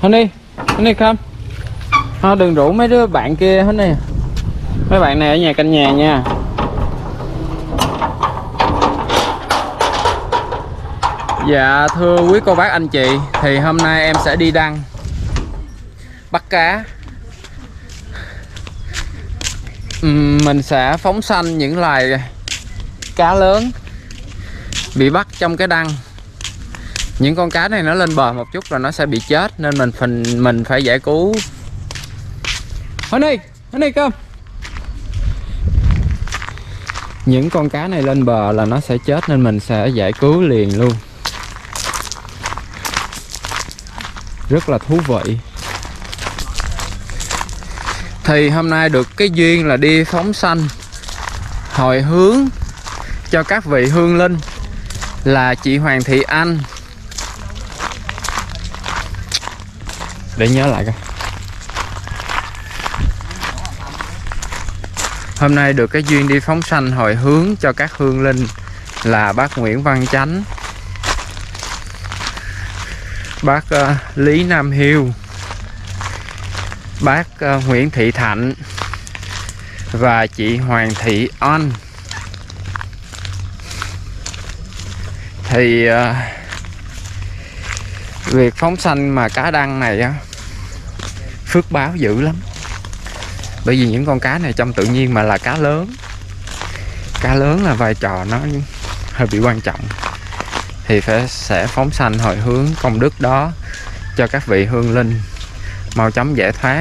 Honey không? Thôi đừng rủ mấy đứa bạn kia hết nè. Mấy bạn này ở nhà canh nhà nha. Dạ thưa quý cô bác anh chị, thì hôm nay em sẽ đi đăng bắt cá. Mình sẽ phóng sanh những loài cá lớn bị bắt trong cái đăng. Những con cá này nó lên bờ một chút rồi nó sẽ bị chết, nên mình phải giải cứu. Honey come. Những con cá này lên bờ là nó sẽ chết, nên mình sẽ giải cứu liền luôn. Rất là thú vị. Thì hôm nay được cái duyên là đi phóng sanh hồi hướng cho các vị hương linh là chị Hoàng Thị Anh. Để nhớ lại coi. Hôm nay được cái duyên đi phóng sanh hồi hướng cho các hương linh là bác Nguyễn Văn Chánh, bác Lý Nam Hiêu, bác Nguyễn Thị Thạnh và chị Hoàng Thị Anh. Thì việc phóng sanh mà cá đăng này á, phước báo dữ lắm. Bởi vì những con cá này trong tự nhiên mà là cá lớn. Cá lớn là vai trò nó hơi bị quan trọng. Thì sẽ phóng sanh hồi hướng công đức đó cho các vị hương linh mau chóng giải thoát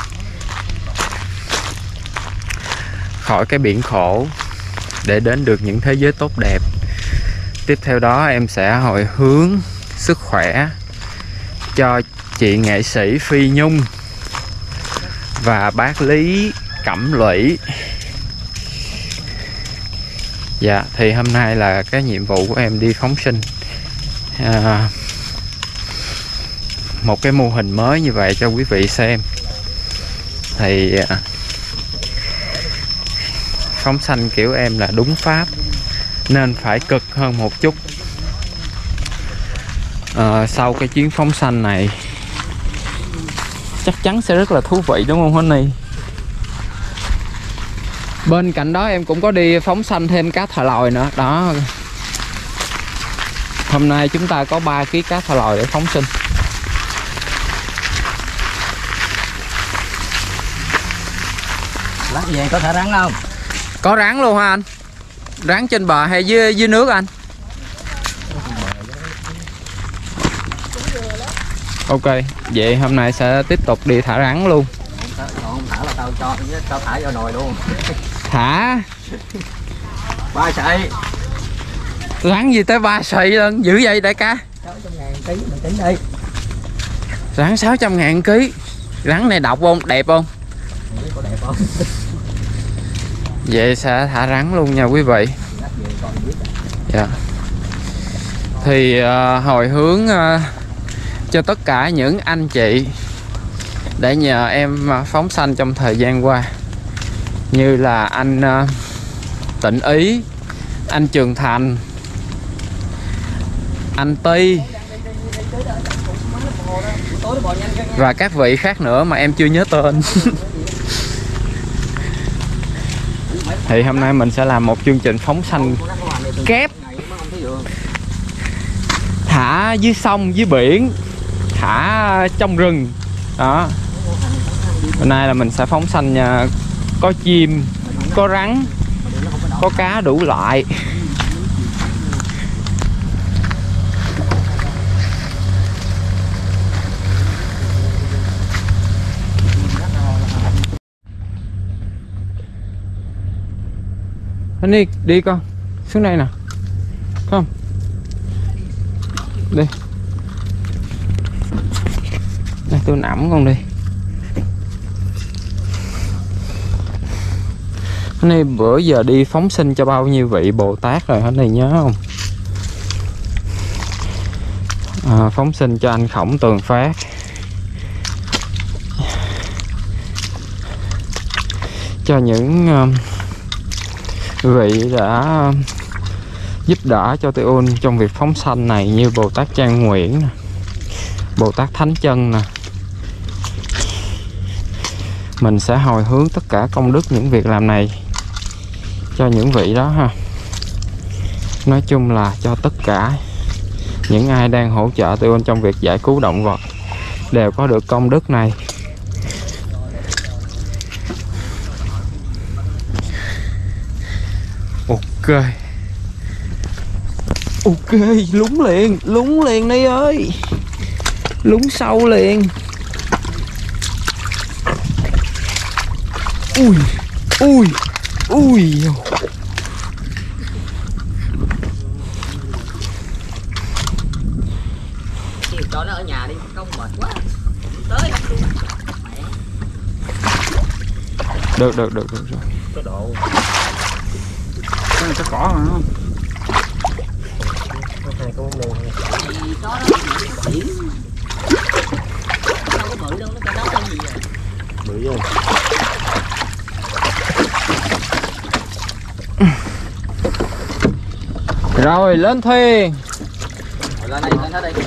khỏi cái biển khổ để đến được những thế giới tốt đẹp. Tiếp theo đó em sẽ hồi hướng sức khỏe cho chị nghệ sĩ Phi Nhung và bác Lý Cẩm Lũy. Dạ, thì hôm nay là cái nhiệm vụ của em đi phóng sinh một cái mô hình mới như vậy cho quý vị xem. Thì phóng sanh kiểu em là đúng pháp, nên phải cực hơn một chút. Sau cái chuyến phóng sanh này chắc chắn sẽ rất là thú vị, đúng không Honey? Bên cạnh đó em cũng có đi phóng sanh thêm cá thò lòi nữa đó. Hôm nay chúng ta có 3 kg cá thò lòi để phóng sinh. Lát về có thả rắn không? Có rắn luôn hả anh? Rắn trên bờ hay dưới nước anh? Ok, vậy hôm nay sẽ tiếp tục đi thả rắn luôn. Không thả là tao thả vào nồi luôn. Thả 3 sợi. Rắn gì tới 3 sợi lần dữ vậy đại ca? 600.000 ký mình tính đi. Rắn 600.000 ký. Rắn này độc không? Đẹp không? Không biết có đẹp không? Vậy sẽ thả rắn luôn nha quý vị. Dạ. Thì hồi hướng cho tất cả những anh chị để nhờ em phóng sanh trong thời gian qua, như là anh Tịnh Ý, anh Trường Thành, anh Ti và các vị khác nữa mà em chưa nhớ tên. Thì hôm nay mình sẽ làm một chương trình phóng sanh kép, thả dưới sông, dưới biển, thả trong rừng đó. Hôm nay là mình sẽ phóng sanh có chim, có rắn, có cá đủ loại. Anh đi con, xuống đây nè, không? Đi. Đây tôi nắm con đi. Cái này bữa giờ đi phóng sinh cho bao nhiêu vị Bồ Tát rồi, cái này nhớ không? Phóng sinh cho anh Khổng Tường Phát, cho những vị đã giúp đỡ cho tôi trong việc phóng sanh này, như Bồ Tát Trang Nguyễn, Bồ Tát Thánh Chân nè, Mình sẽ hồi hướng tất cả công đức những việc làm này cho những vị đó ha. Nói chung là cho tất cả những ai đang hỗ trợ tụi anh trong việc giải cứu động vật đều có được công đức này. Ok. Ok, lúng liền đi ơi. Lúng sâu liền. Ui, ui, ui. Cho nó ở nhà đi, không mệt quá. Tới không luôn. Được rồi. Cái độ. Cái này có cỏ mà không? Hai con đường này. Chó đó nó biển. Đâu có bự đâu, nó cả đó không gì rồi. Bự vô. Rồi lên thuyền. Lên đây, lên đây.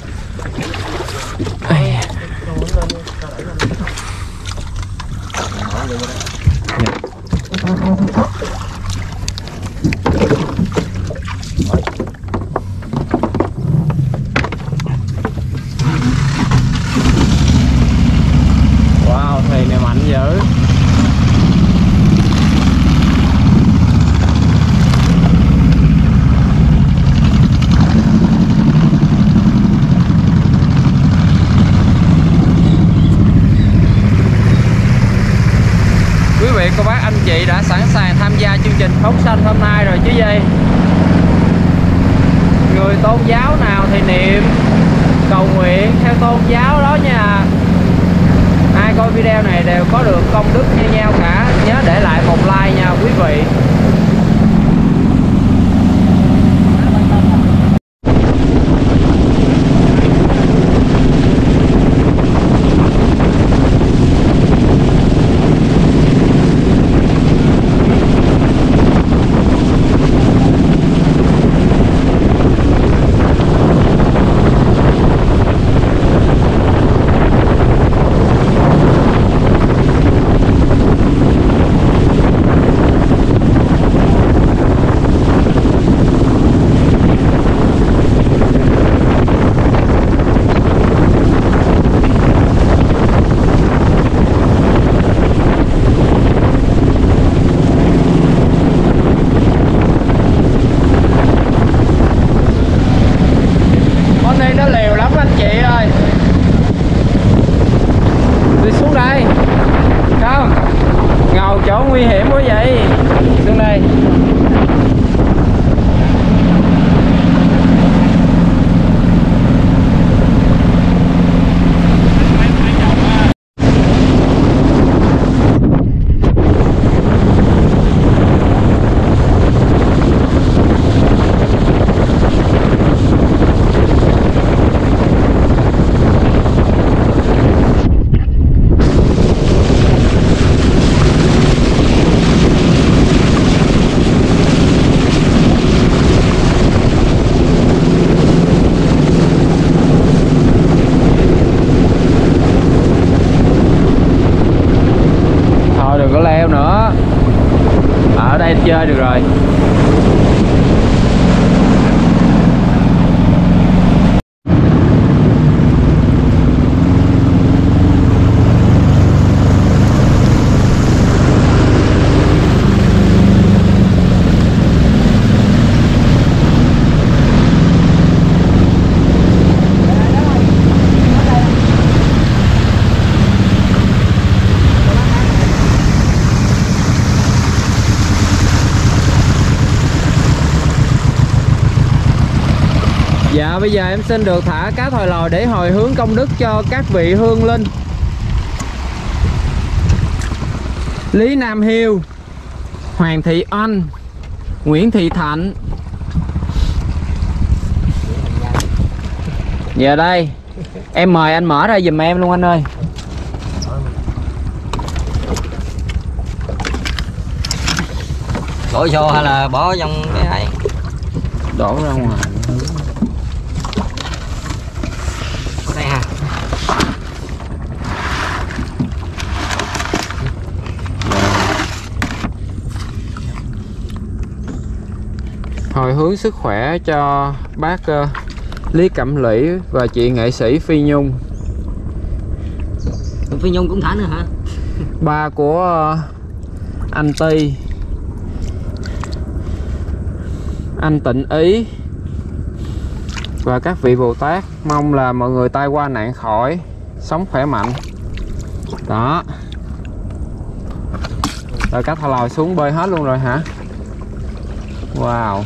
Wow, thuyền này mạnh dữ. Quý vị cô bác anh chị đã sẵn sàng tham gia chương trình phóng sanh hôm nay rồi chứ gì. Người tôn giáo nào thì niệm cầu nguyện theo tôn giáo đó nha. Ai coi video này đều có được công đức như nhau cả. Nhớ để lại một like nha quý vị. Nguy hiểm quá vậy. Xuống đây. Đừng có leo nữa, ở đây chơi được rồi. Dạ bây giờ em xin được thả cá thòi lòi để hồi hướng công đức cho các vị hương linh. Lý Nam Hiêu, Hoàng Thị Anh, Nguyễn Thị Thạnh. Giờ đây em mời anh mở ra giùm em luôn anh ơi. Bỏ vô hay là bỏ trong cái ấy? Đổ ra ngoài. Đây ha. hướng sức khỏe cho bác Lý Cẩm Lũy và chị nghệ sĩ Phi Nhung. Phi Nhung cũng thả nữa hả? Ba của anh Ty, anh Tịnh Ý và các vị Bồ Tát. Mong là mọi người tai qua nạn khỏi, sống khỏe mạnh. Đó. Rồi cá thò lòi xuống bơi hết luôn rồi hả? Wow.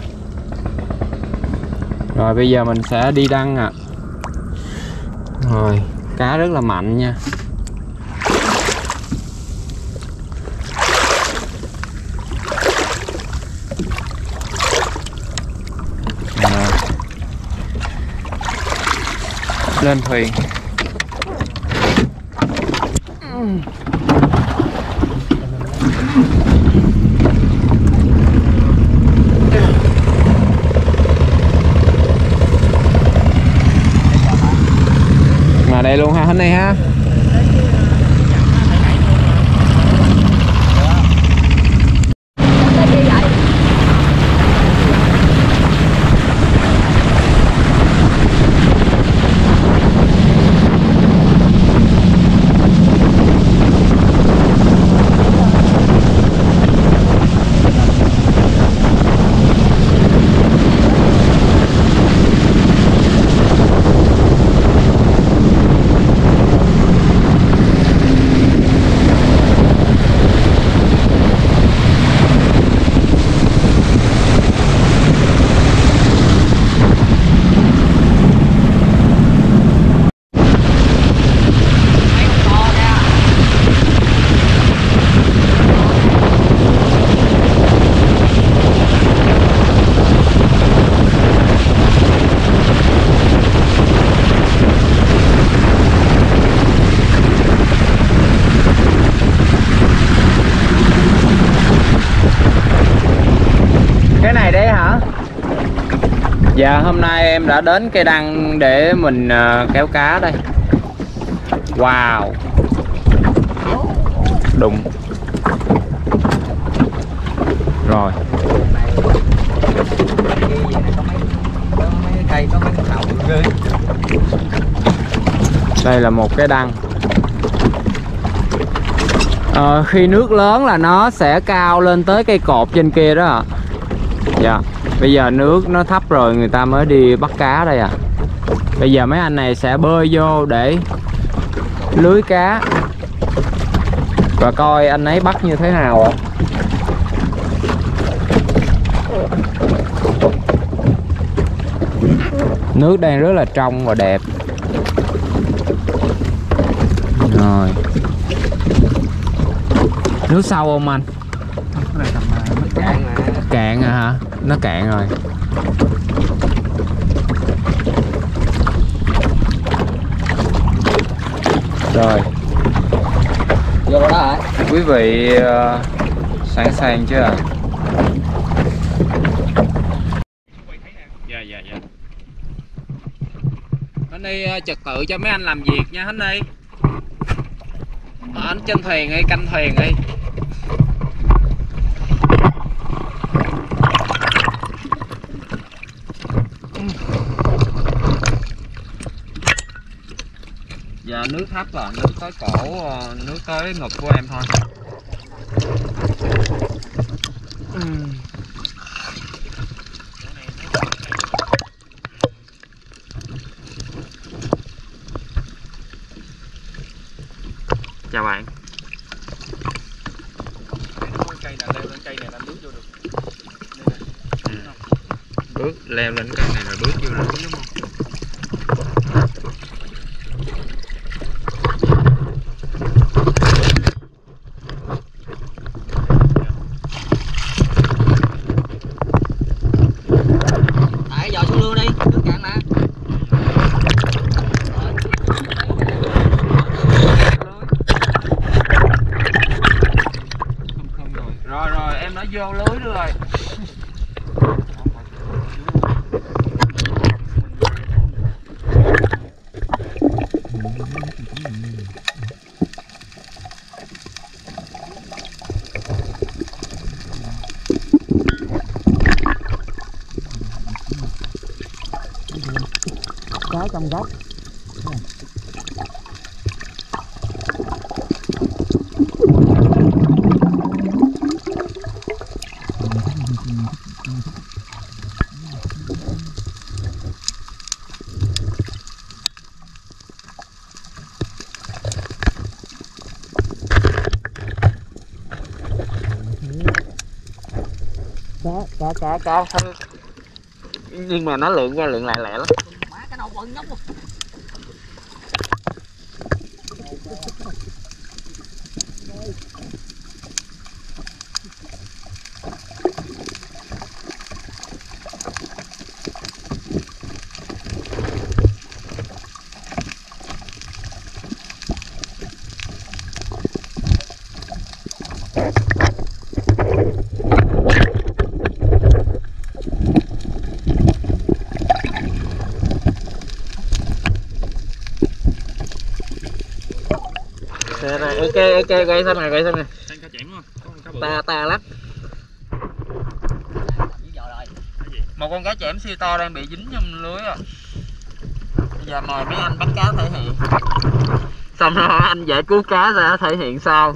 Rồi bây giờ mình sẽ đi đăng ạ. Rồi, cá rất là mạnh nha. Lên thuyền. Mà đây luôn ha, hôm nay ha. Cái này đấy hả? Dạ hôm nay em đã đến cây đăng để mình kéo cá đây. Wow. Đụng. Rồi. Đây là một cái đăng. Khi nước lớn là nó sẽ cao lên tới cây cột trên kia đó ạ. Dạ. Bây giờ nước nó thấp rồi người ta mới đi bắt cá đây à. Bây giờ mấy anh này sẽ bơi vô để lưới cá và coi anh ấy bắt như thế nào ạ. Nước đang rất là trong và đẹp. Rồi. Nước sâu không anh? Cạn mà. Cạn à hả? Nó cạn rồi. Rồi. Vô đó hả? Quý vị sẵn sàng chưa ạ? Dạ. Anh đi trật tự cho mấy anh làm việc nha anh đi. Anh trên thuyền đi, canh thuyền đi. Giờ nước thấp là nước tới cổ, nước tới ngực của em thôi. Chào bạn. Cây này leo lên cây này là bước vô được. Bước leo lên cây này là bước vô được đúng không? Rồi em đã vô lưới nữa rồi. cá trong góc. Cá nhưng mà nó lượn qua lượn lại lẹ lắm. Má cái đầu bự nhóc luôn. Ok quay xem này ta lắc. Một con cá chẽm siêu to đang bị dính trong lưới rồi. Bây giờ mời mấy anh bắt cá thể hiện, xong rồi anh giải cứu cá ra thể hiện sau.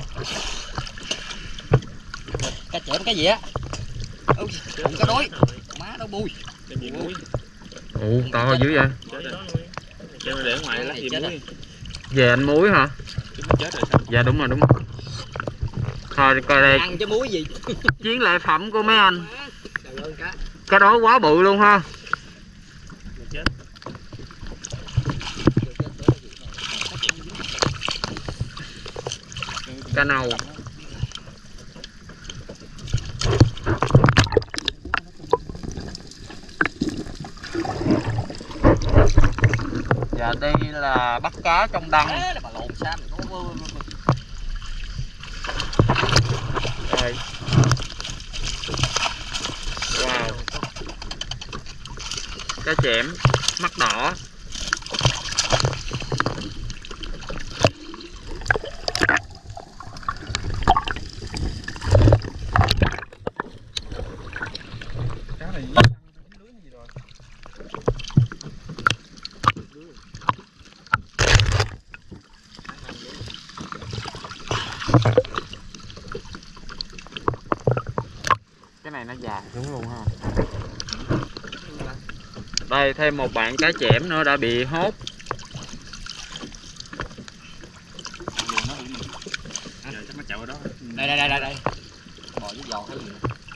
Cá chẽm cái gì á? Cá đối. Má nó bui. Ủa to dữ vậy? Kêu để ngoài lá gì muối. Về anh muối hả? Chết rồi sao? Dạ đúng rồi. Thôi coi đây. Ăn chứ muối gì. Chiến lợi phẩm của mấy anh. Cái đó quá bự luôn ha. Cá nâu. Dạ đây là bắt cá trong đăng. Rồi. Wow. Cá chẽm mắt đỏ. Cá này lưới gì rồi? Cái này nó già xuống luôn ha. Đây thêm một bạn cá chẽm nữa đã bị hốt. Đây. Bò với giò hay gì?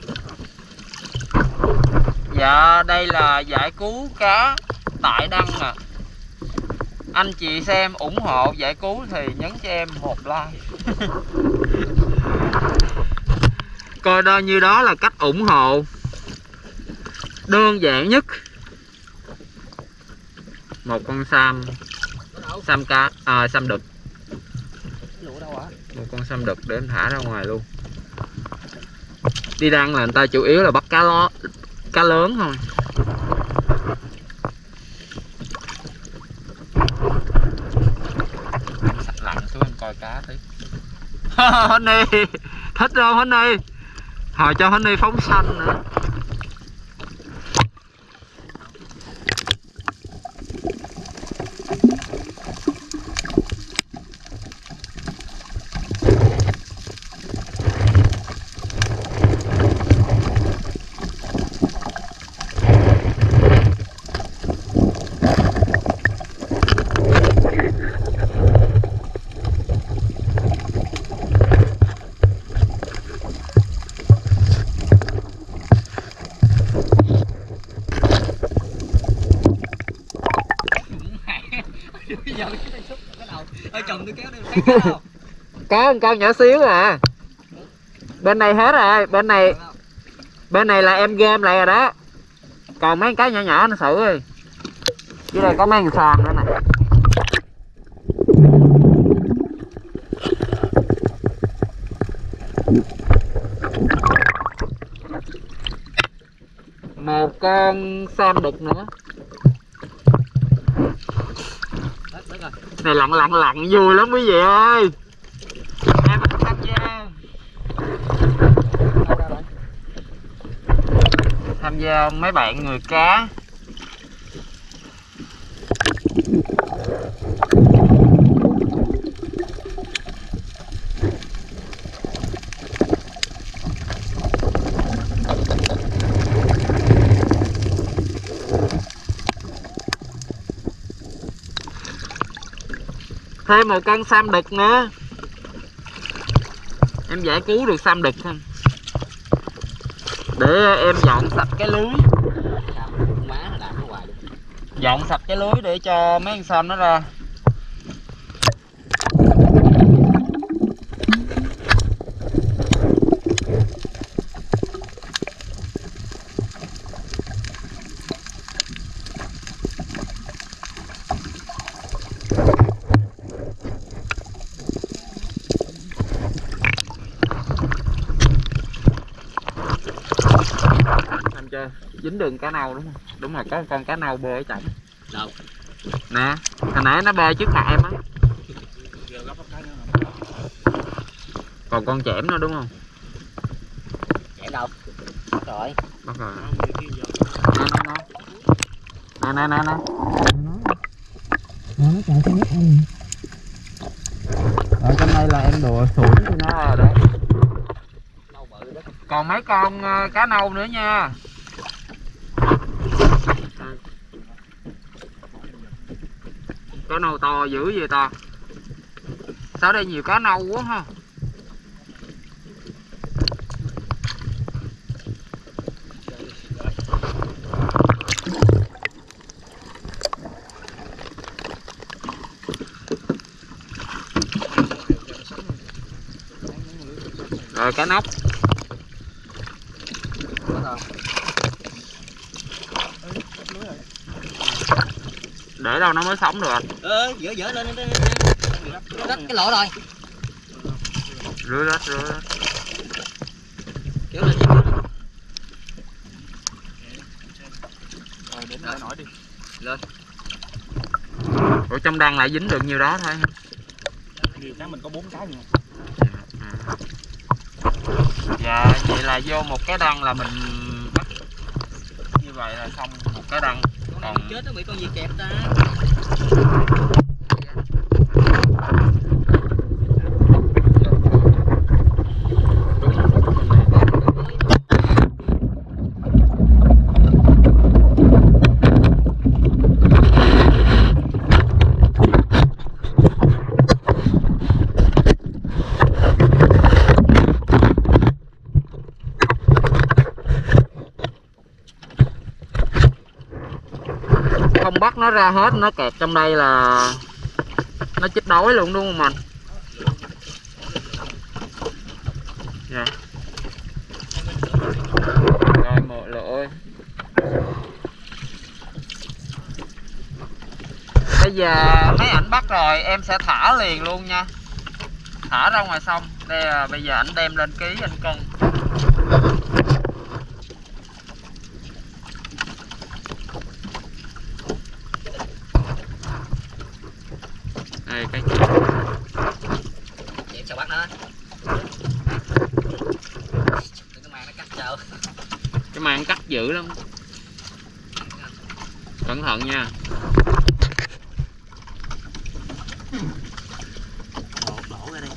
Dạ đây là giải cứu cá tại đăng nè. Anh chị xem ủng hộ giải cứu thì nhấn cho em một like. Coi đó như đó là cách ủng hộ đơn giản nhất. Một con sam cá sam đực. Một con sam đực để em thả ra ngoài luôn. Đi đăng là người ta chủ yếu là bắt cá lớn thôi. Lặn xuống em coi cá tí. Honey thích không Honey? Hồi cho Honey phóng xanh nữa. Có một con nhỏ xíu à. Bên này hết rồi, bên này là em game lại rồi đó. Còn mấy cái nhỏ nhỏ nó xử đi. Dưới đây có mấy con sòn nữa nè. Một con sam đực nữa. Này lặn vui lắm quý vị ơi. Em tham gia. Tham gia mấy bạn người cá. Thêm một con sam đực nữa. Em giải cứu được sam đực không? Để em dọn sạch cái lưới. Dọn sạch cái lưới để cho mấy con sam nó ra. Dính đường cá nâu đúng không? Đúng rồi, có con cá nâu bơi ở trong. Đâu? Nè, hồi nãy nó bơi trước mặt em á. Còn con chẻm nữa đúng không? Chẻm đâu? Bắt rồi. Bắt rồi. Nè. Nó chạy cái nước ăn. Ở trong đây là em đùa sủi cho nó rồi đấy. Còn mấy con cá nâu nữa nha. Cá nâu to dữ vậy ta. Sao đây nhiều cá nâu quá ha. Rồi cá nóc. Để đâu nó mới sống được. Dỡ lên đất cái lỗ rồi. Rửa đất. Kéo lên. Rồi đến đây nổi đi. Lên. Ủa trong đăng lại dính được nhiêu đó thôi. Nhiều cái mình có 4 cái nữa. Dạ vậy là vô một cái đăng là mình bắt như vậy là xong một cái đăng. Còn chết nó bị con gì kẹp ta. Không bắt nó ra hết, nó kẹt trong đây là nó chết đói luôn đúng không anh? Dạ. Rồi một lỗi. Bây giờ mấy ảnh bắt rồi em sẽ thả liền luôn nha. Thả ra ngoài sông. Đây là bây giờ ảnh đem lên ký anh cân. Đây cái Vậy sao bắt nó? Đừng có mang nó cắt chờ. cái màn cắt dữ lắm. Cẩn thận nha. Đổ ra đây.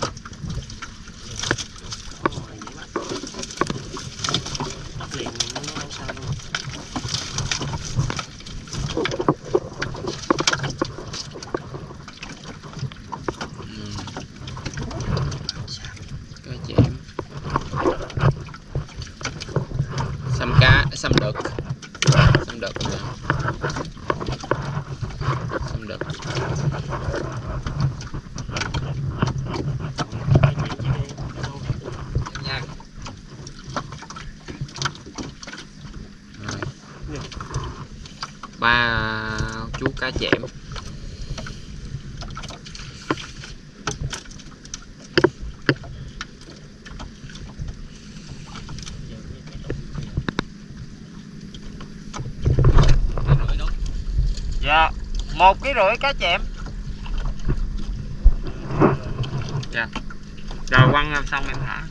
Bắt liền nó sao luôn. Xăm đực Nha. ba chú cá chẽm. Dạ 1,5 kg cá chẽm. Dạ. Rồi quăng xong em thả.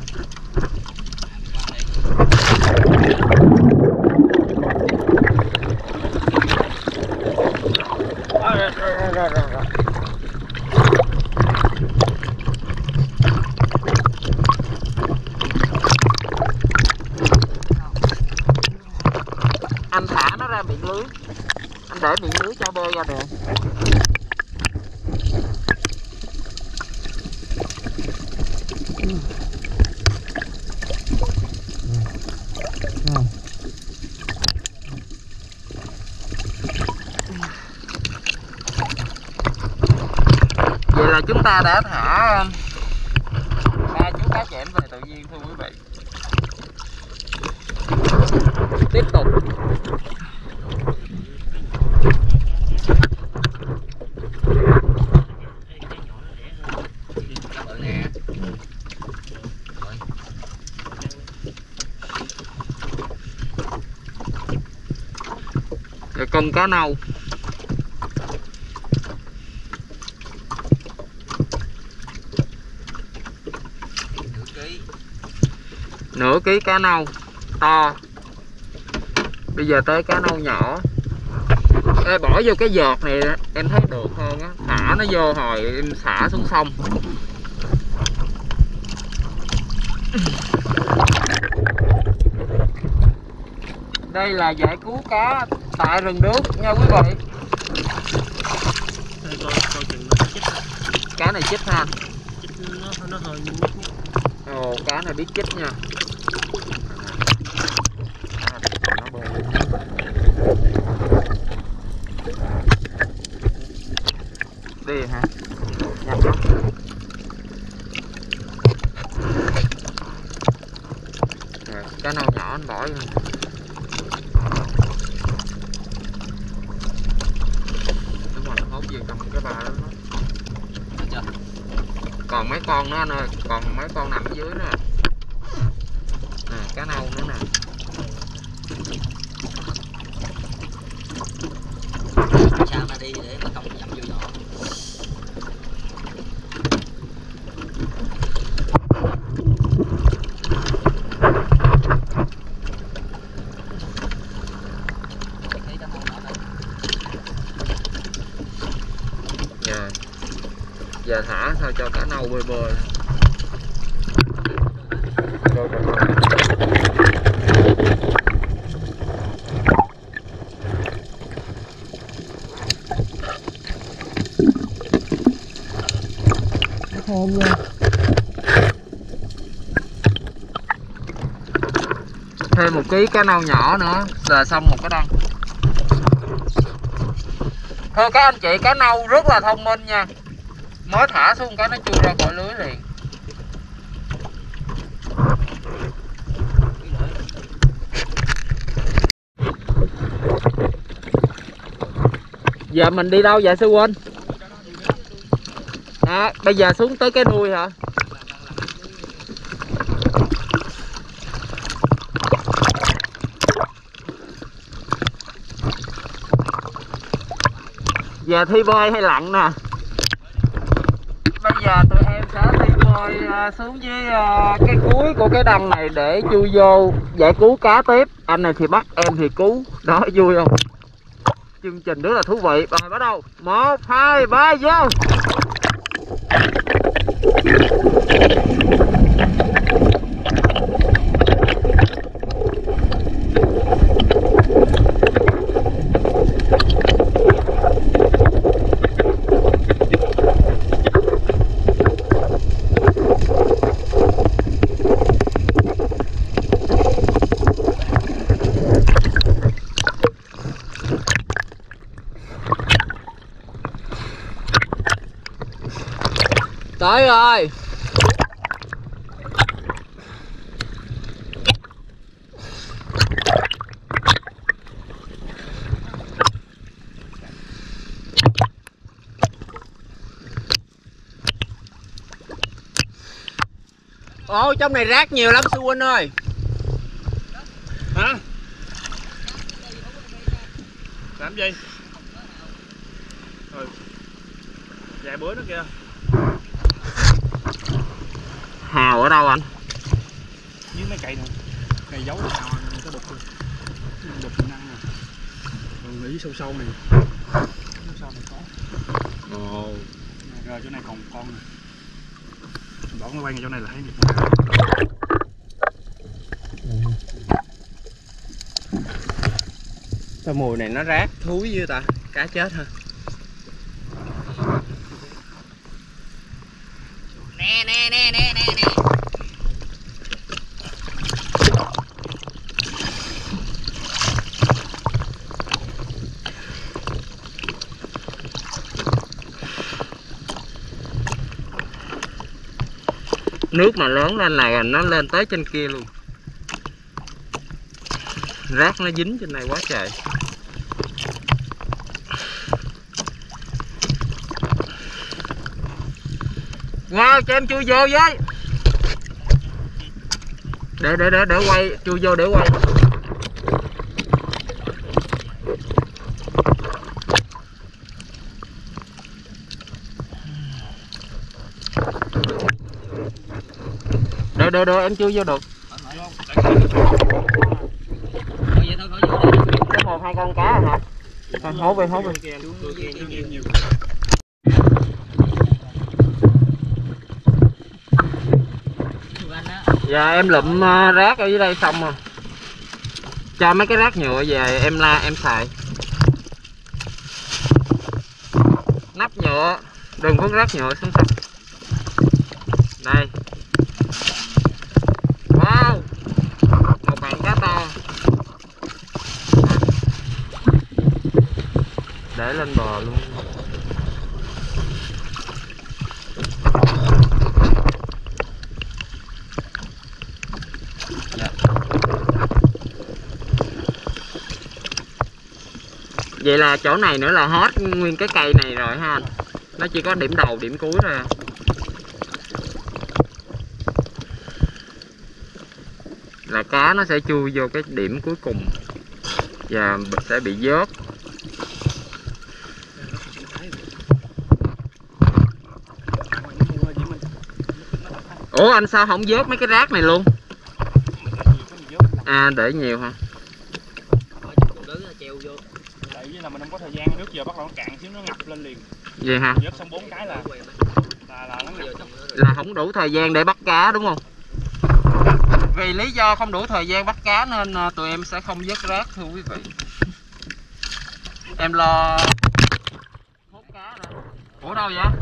Anh thả nó ra miệng lưới. Anh để miệng lưới cho bơi ra được. Vậy là chúng ta đã thả 3 chú cá chẽm về tự nhiên thưa quý vị. Tiếp tục. Rồi con cá nâu. Nửa ký cá nâu to. Bây giờ tới cá nâu nhỏ. Ê, bỏ vô cái giọt này em thấy được hơn á, thả nó vô hồi em xả xuống sông. Đây là giải cứu cá tại rừng đước nha quý vị. Đây coi chừng nó chích. Cá này chích ha. Chích nó hơi nhút nhút. Ồ, cá này biết chích nha. Đi hả? Nhanh lắm. Rồi, cá nâu nhỏ anh bỏ vô. Đúng rồi, nó hốt gì trong cái ba đó. Còn mấy con nữa anh ơi, còn mấy con nằm ở dưới nữa. Nè, cá nâu nữa nè. Sao ta đi để nó không dặm vô nhỏ. Giờ thả sao cho cá nâu bơi bơi. Thêm 1 ký cá nâu nhỏ nữa là xong một cái đăng. Thưa các anh chị, cá nâu rất là thông minh nha. Mới thả xuống cái nó chui ra khỏi lưới liền. Giờ mình đi đâu vậy sư huynh? À, bây giờ xuống tới cái nuôi hả? Giờ thi bơi hay lặn nè? Bây giờ tụi em sẽ thi bơi xuống dưới cái cuối của cái đăng này để chui vô giải cứu cá tiếp. Anh này thì bắt, em thì cứu. Đó, vui không? Chương trình rất là thú vị. Rồi bắt đầu. 1, 2, 3 vô. Tới rồi. Ồ, trong này rác nhiều lắm sư huynh ơi. Hả? Làm gì? Rồi. Vài bữa nữa kìa. Hào ở đâu anh? Dưới mấy cây nè. Cây giấu được hào có đục luôn. Đục năng nè. Còn nghĩ sâu sâu này. Sâu này có. Ồ. Rồi chỗ này còn con nè. Bỏ nó quay ngay chỗ này là thấy được. Sao mùi này nó rác thúi dữ ta? Cá chết hả? Nè nè nè nè nè nè. Nước mà lớn lên này nó lên tới trên kia luôn. Rác nó dính trên này quá trời. Wow, cho em chui vô với. Để quay, chui vô để quay. Được em chui vô được. Có một hai con cá hả? Hốt đi. Dạ em lụm rác ở dưới đây xong rồi. Cho mấy cái rác nhựa về em xài. Nắp nhựa, đừng vứt rác nhựa xuống sông. Đây. Wow, một bạn cá to. Để lên bờ luôn. Dạ. Vậy là chỗ này nữa là hết nguyên cái cây này rồi ha anh. Nó chỉ có điểm đầu điểm cuối thôi à. Là cá nó sẽ chui vô cái điểm cuối cùng và sẽ bị vớt. Ủa anh sao không vớt mấy cái rác này luôn? À để nhiều hả? Tại vì là mình không có thời gian, nước giờ bắt đầu nó cạn xíu nó ngập lên liền. Vậy hả? Vớt xong 4 cái là nó ngập. Là không đủ thời gian để bắt cá đúng không? Vì lý do không đủ thời gian bắt cá nên tụi em sẽ không vớt rác thưa quý vị. Em lo hút cá rồi. Ủa đâu vậy?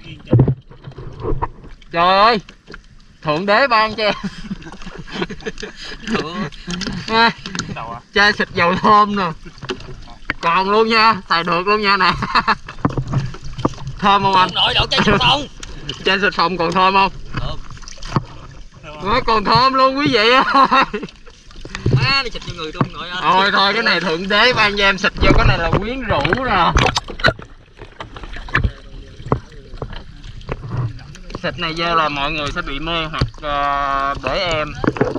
Trời ơi, Thượng Đế ban cho em. Chai xịt dầu thơm nè. Còn luôn nha, xài được luôn nha nè. Thơm không anh? Nội độ chai xịt phòng. Chai xịt phòng còn thơm không? Nó còn thơm luôn quý vị ơi. Má đi xịt cho người luôn nội ơi. Thôi thôi cái này Thượng Đế ban cho em xịt vô, cái này là quyến rũ nè. Xịt này vô là mọi người sẽ bị mê hoặc để em.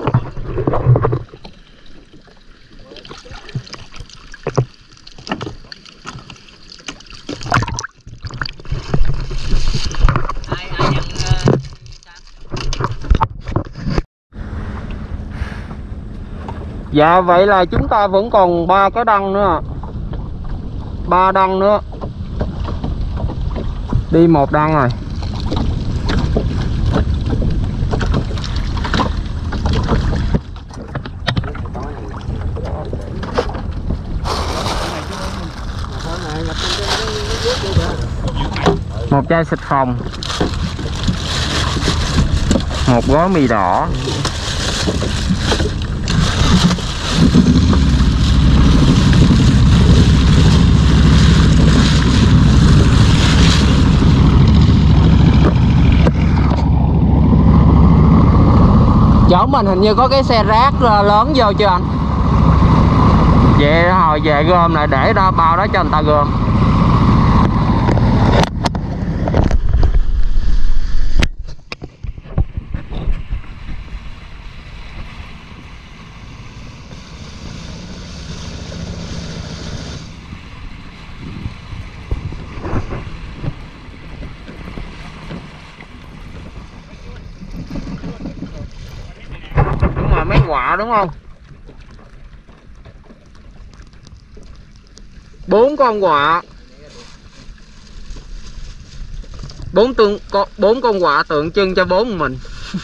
Dạ vậy là chúng ta vẫn còn 3 cái đăng nữa. 3 đăng nữa. Đi 1 đăng rồi. Một chai xịt phòng, một gói mì đỏ, chỗ mình hình như có cái xe rác lớn vô chưa anh? Vậy hồi về gom lại để đó bao đó cho người ta gom. Đúng rồi, mấy quạ đúng không? 4 con quạ. 4 con quạ tượng trưng cho 4 mình.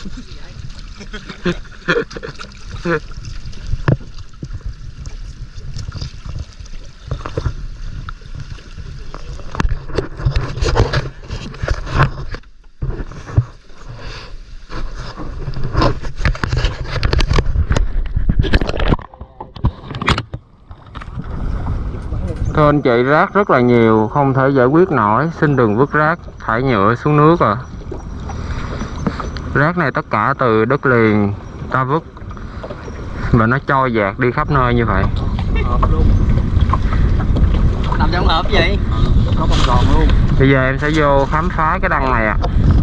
Thưa anh chị, rác rất là nhiều, không thể giải quyết nổi, xin đừng vứt rác thải nhựa xuống nước à. Rác này tất cả từ đất liền ta vứt và nó trôi dạt đi khắp nơi như vậy. Hợp luôn. Nằm trong hộp gì? Có con giòn luôn. Bây giờ em sẽ vô khám phá cái đăng này ạ.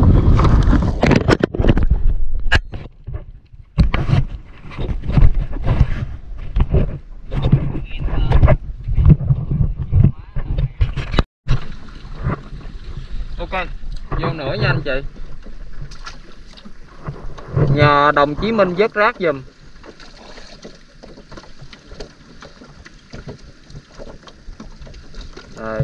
Ok, vô nữa nha anh chị. Nhờ đồng chí Minh vớt rác giùm. Đây.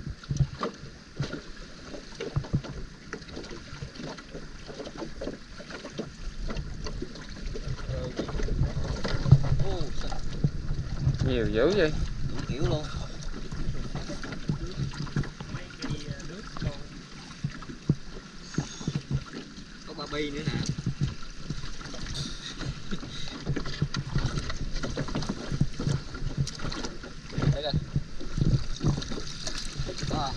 Nhiều dữ vậy. Kiểu luôn. Có ba bi nữa nè. Đây coi. Đó.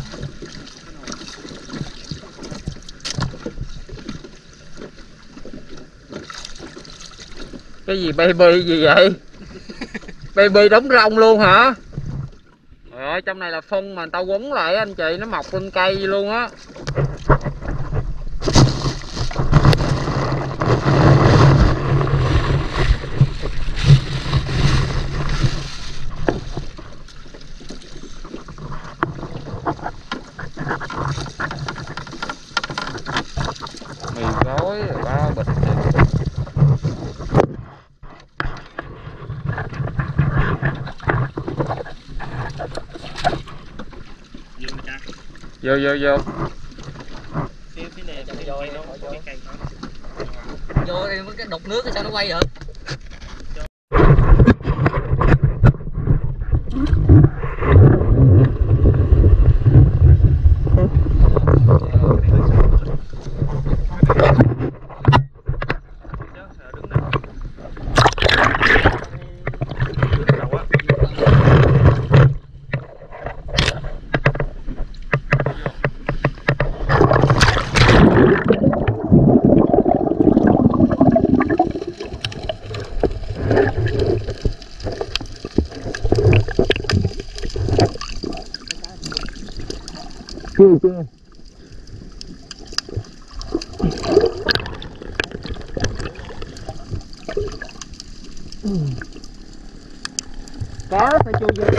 Cái gì baby gì vậy? Baby đóng rong luôn hả? Trời ơi, trong này là phân mà người ta quấn lại anh chị, nó mọc lên cây luôn á. Mì gói rồi ba bịch. Vô vô vô. Phía này trong vô nó có cái cây thôi. Vô đây cái đục nước sao nó quay được. Chưa. Có phải chui vô.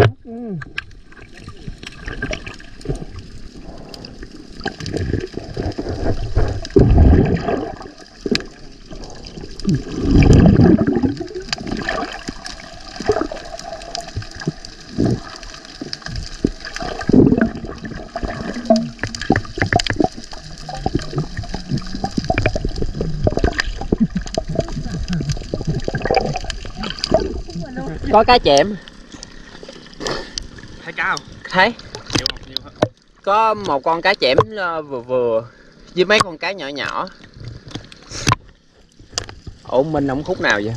Có cá chẽm. Thấy cá không? Thấy. Nhiều không? Nhiều hơn. Có một con cá chẽm vừa vừa với mấy con cá nhỏ nhỏ. Ủa Minh ông khúc nào vậy?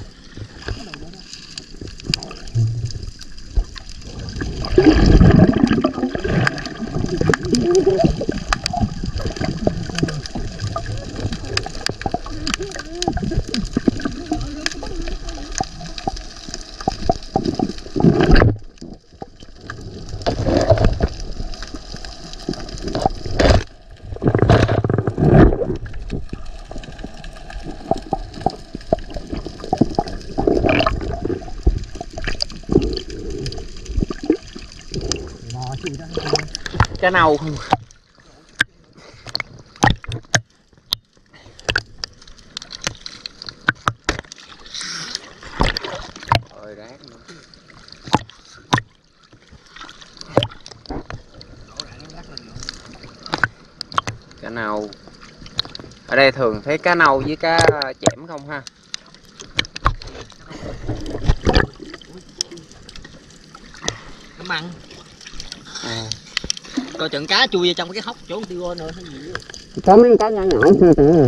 Cá nâu không? Ôi rác nữa. Cá nâu. Ở đây thường thấy cá nâu với cá chẽm không ha? Cá măng. Coi chừng cá chui vô trong cái hốc chỗ tiêu nữa hay gì. Có mấy cá nhỏ nhỏ chưa?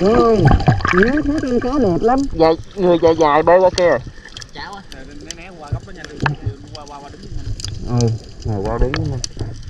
nhớ thấy con cá đẹp lắm. Dài, người dài dài bơi qua kia rồi. Chảo á. Né qua góc đó nhanh, qua đứng nhanh. Ngồi qua đứng nhanh.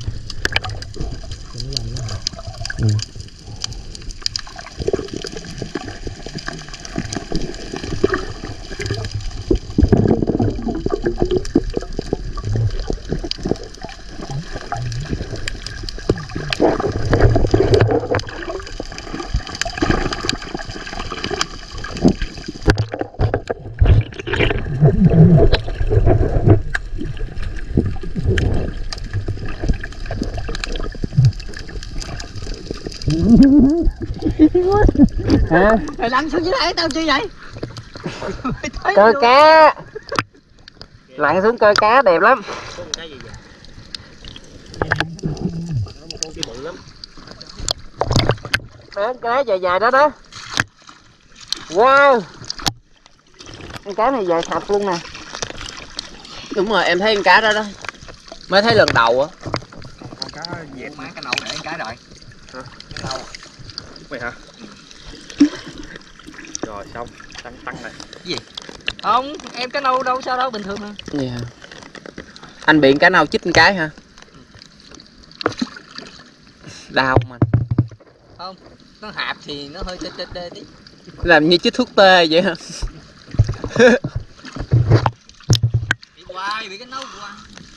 Hả? Mày lăn xuống dưới đây tao chi vậy? Coi cá. Lặn xuống coi cá đẹp lắm. Có cái gì vậy? Nó một con kia bự lắm. Đó, cá dài dài đó đó. Wow. Con cá này dài thật luôn nè. Đúng rồi, em thấy con cá đó đó. Mới thấy lần đầu á. Con cá dẹp Má cái nậu để cái rồi. hả? Cái nậu. Mày hả? Rồi xong, tăng này. Không, em cái nâu đâu sao đâu, bình thường hả? Dạ. Anh bị cá nào chích con cái hả? Đau mà. Không, nó hạp thì nó hơi tê tê tí. Làm như chích thuốc tê vậy hả? Bị hoài, bị cái nâu hoài.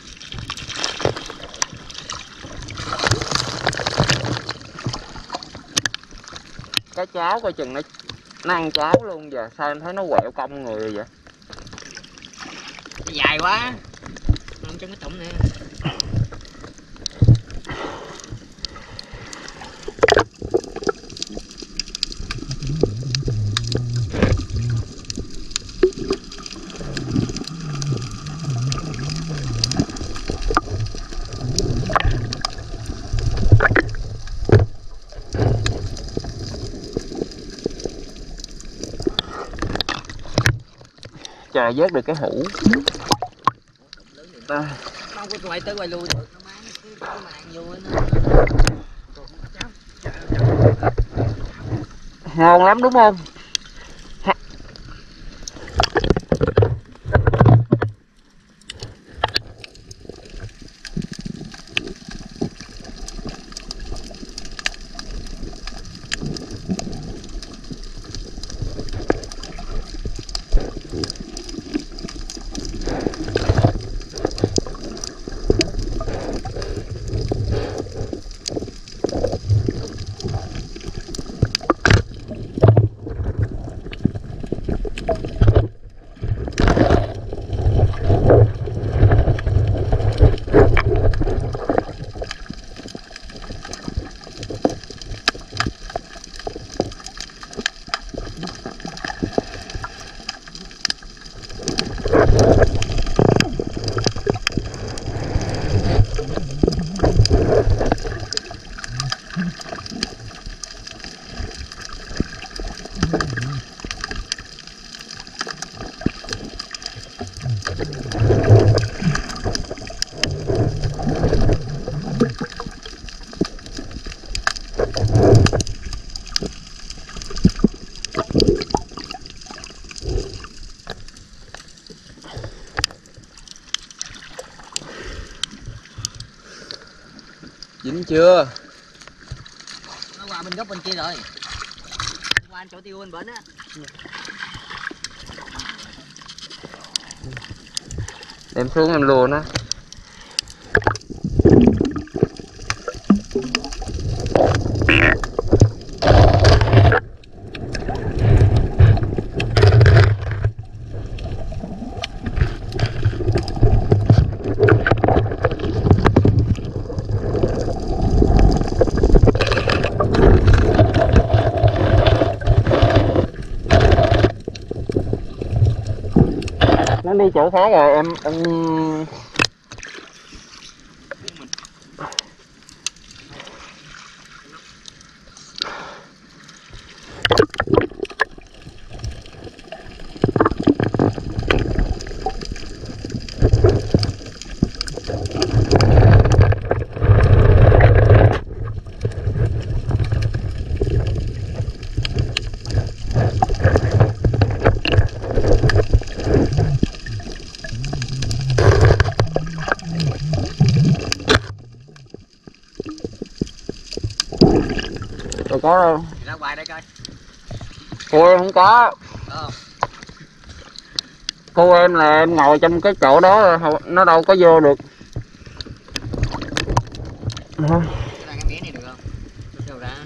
Cá cháo coi chừng nó ăn cháo luôn giờ. Sao em thấy nó quẹo cong người vậy? Dài quá. Ăn trong cái tổng nè. Trời, vớt được cái hũ. Không có quay tới quay lui được. Nó mang cái màn vô nó. Ngon lắm đúng không? Dính chưa? Nó qua bên góc bên kia rồi. Qua anh chỗ tiêu bên bển á. Đem xuống em lùa nó. Nó đi chỗ khác rồi em có đâu. Ra ngoài đây coi. Cô em không có. Ờ. Cô em là em ngồi trong cái chỗ đó nó đâu có vô được. Cái này cái mé này được không? Đâu ra.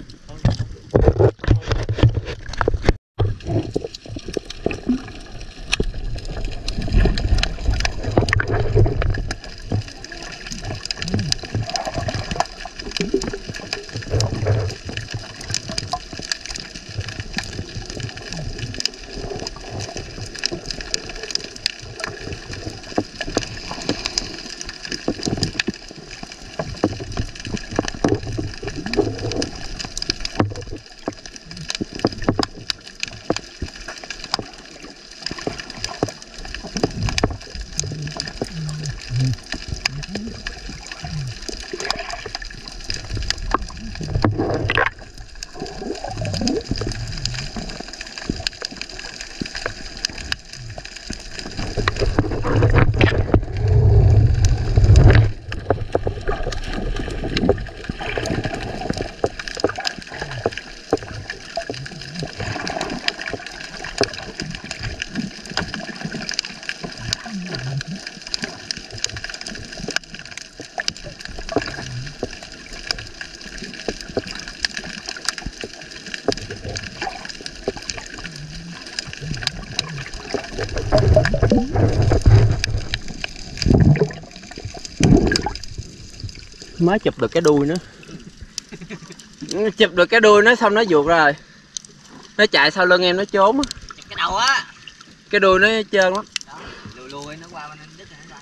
Mới chụp được cái đuôi nữa. Chụp được cái đuôi nó xong nó vụt ra rồi. Nó chạy sau lưng em nó trốn á. Cái đầu á. Cái đuôi nó trơn lắm. Đó, lùi lùi nó qua bên đứt này nó ra.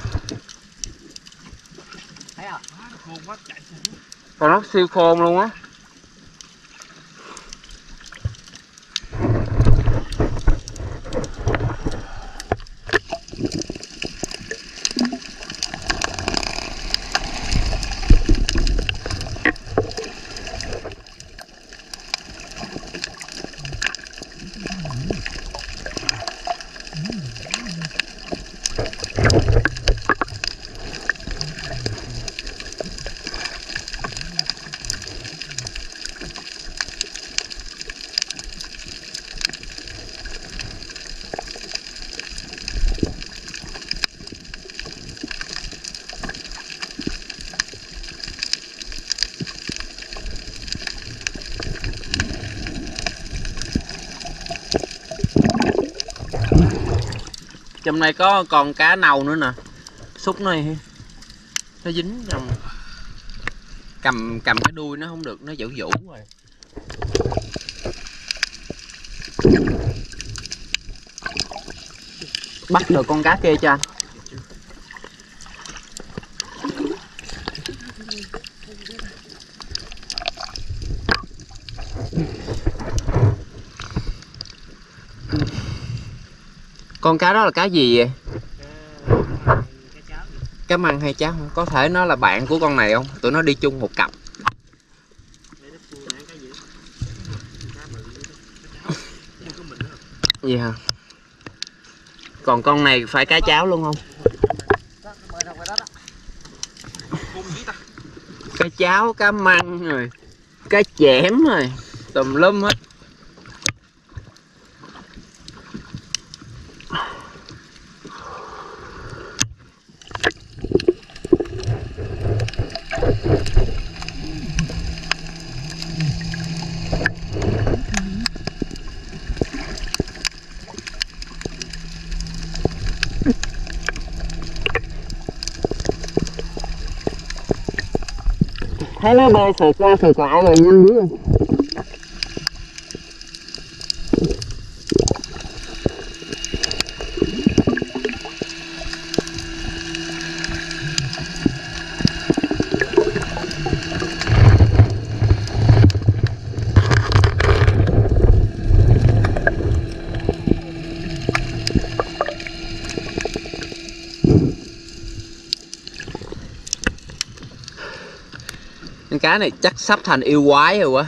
Thấy không? Khôn quá chạy sao. Còn nó siêu khôn luôn á. Trong này có còn cá nâu nữa nè. Xúc này nó dính trong. Cầm cái đuôi nó không được, nó vũ vũ rồi. Bắt được con cá kia cho anh. Con cá đó là cá gì vậy? Cá măng hay cháo? Có thể nó là bạn của con này không? Tụi nó đi chung một cặp. Gì hả? Còn con này phải cá cháo luôn không? Cá cháo, cá măng rồi, cá chẽm rồi, tùm lum hết. Thấy nó bơi sượt qua sượt lại rồi nhanh dữ không? Con cá này chắc sắp thành yêu quái rồi quá.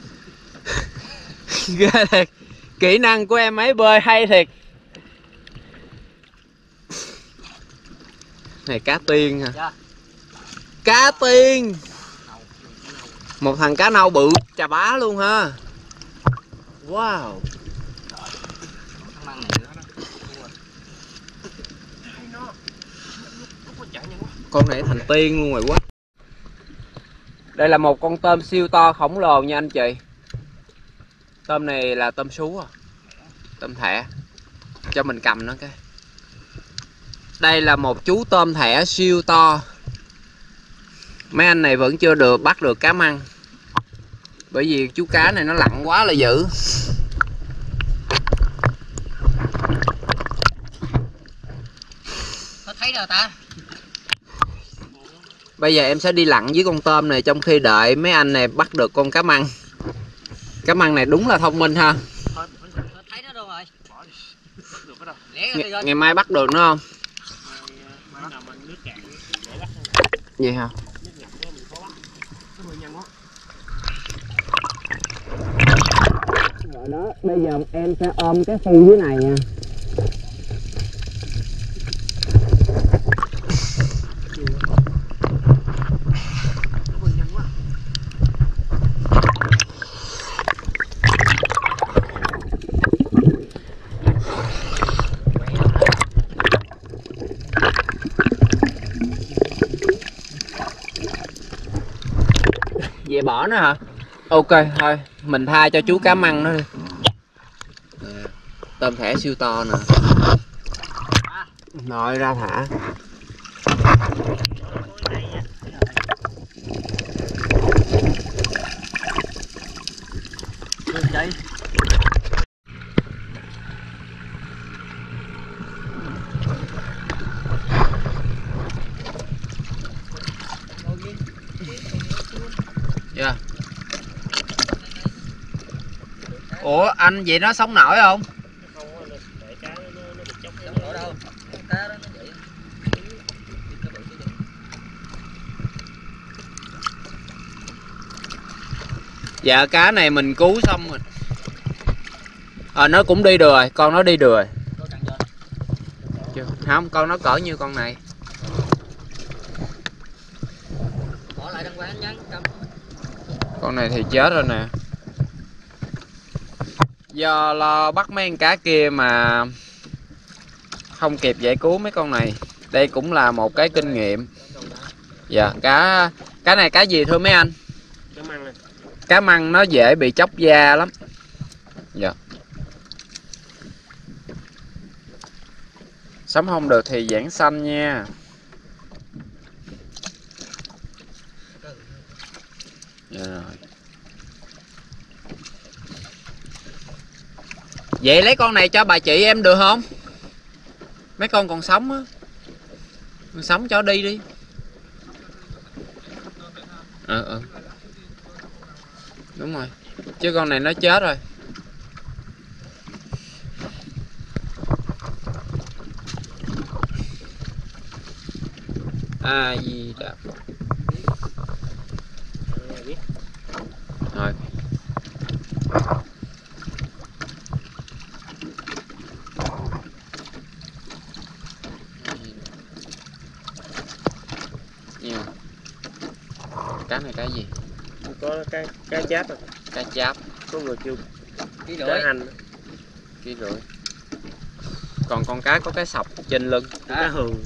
Ghê thiệt. Kỹ năng của em ấy bơi hay thiệt. Này cá tiên hả? Cá tiên. Một thằng cá nâu bự chà bá luôn ha. Wow. Con này thành tiên luôn rồi quá. Đây là một con tôm siêu to khổng lồ nha anh chị. Tôm này là tôm sú à. Tôm thẻ. Cho mình cầm nó cái. Đây là một chú tôm thẻ siêu to. Mấy anh này vẫn chưa được bắt được cá măng. Bởi vì chú cá này nó lặn quá là dữ. Nó thấy rồi ta. Bây giờ em sẽ đi lặn với con tôm này trong khi đợi mấy anh này bắt được con cá măng. Cá măng này đúng là thông minh ha. Nó thấy nó đâu rồi. Ngày mai bắt được nó không? Vậy hả? Rồi đó, bây giờ em sẽ ôm cái phu dưới này nha. Về bỏ nó hả? Ok thôi, mình tha cho chú cá măng nó đi. Tôm thẻ siêu to nè. Rồi ra thả. Chạy. Yeah. Ủa anh vậy nó sống nổi không? Không nổi đâu. Cá đó nó vậy. Dạ cá này mình cứu xong rồi. Nó cũng đi được rồi, con nó đi được rồi. Chưa. Không, con nó cỡ như con này. Bỏ lại đăng quán nhắn cầm. Con này thì chết rồi nè. Do lo bắt mấy con cá kia mà không kịp giải cứu mấy con này. Đây cũng là một cái kinh nghiệm. Dạ, cá này cá gì thưa mấy anh? Cá măng này. Cá măng nó dễ bị chóc da lắm. Dạ. Sống không được thì giảng sanh nha. Dạ rồi. Vậy lấy con này cho bà chị em được không? Mấy con còn sống á. Con sống cho đi đi. Đúng rồi. Chứ con này nó chết rồi. A Di Đà Phật. Rồi. Nhiều. Cá này cá gì? Có cá cháp rồi. Cá cháp. Có người kêu Ký cá rưỡi. hành. Ký rưỡi. Còn con cá có cái sọc trên lưng. Cá hường.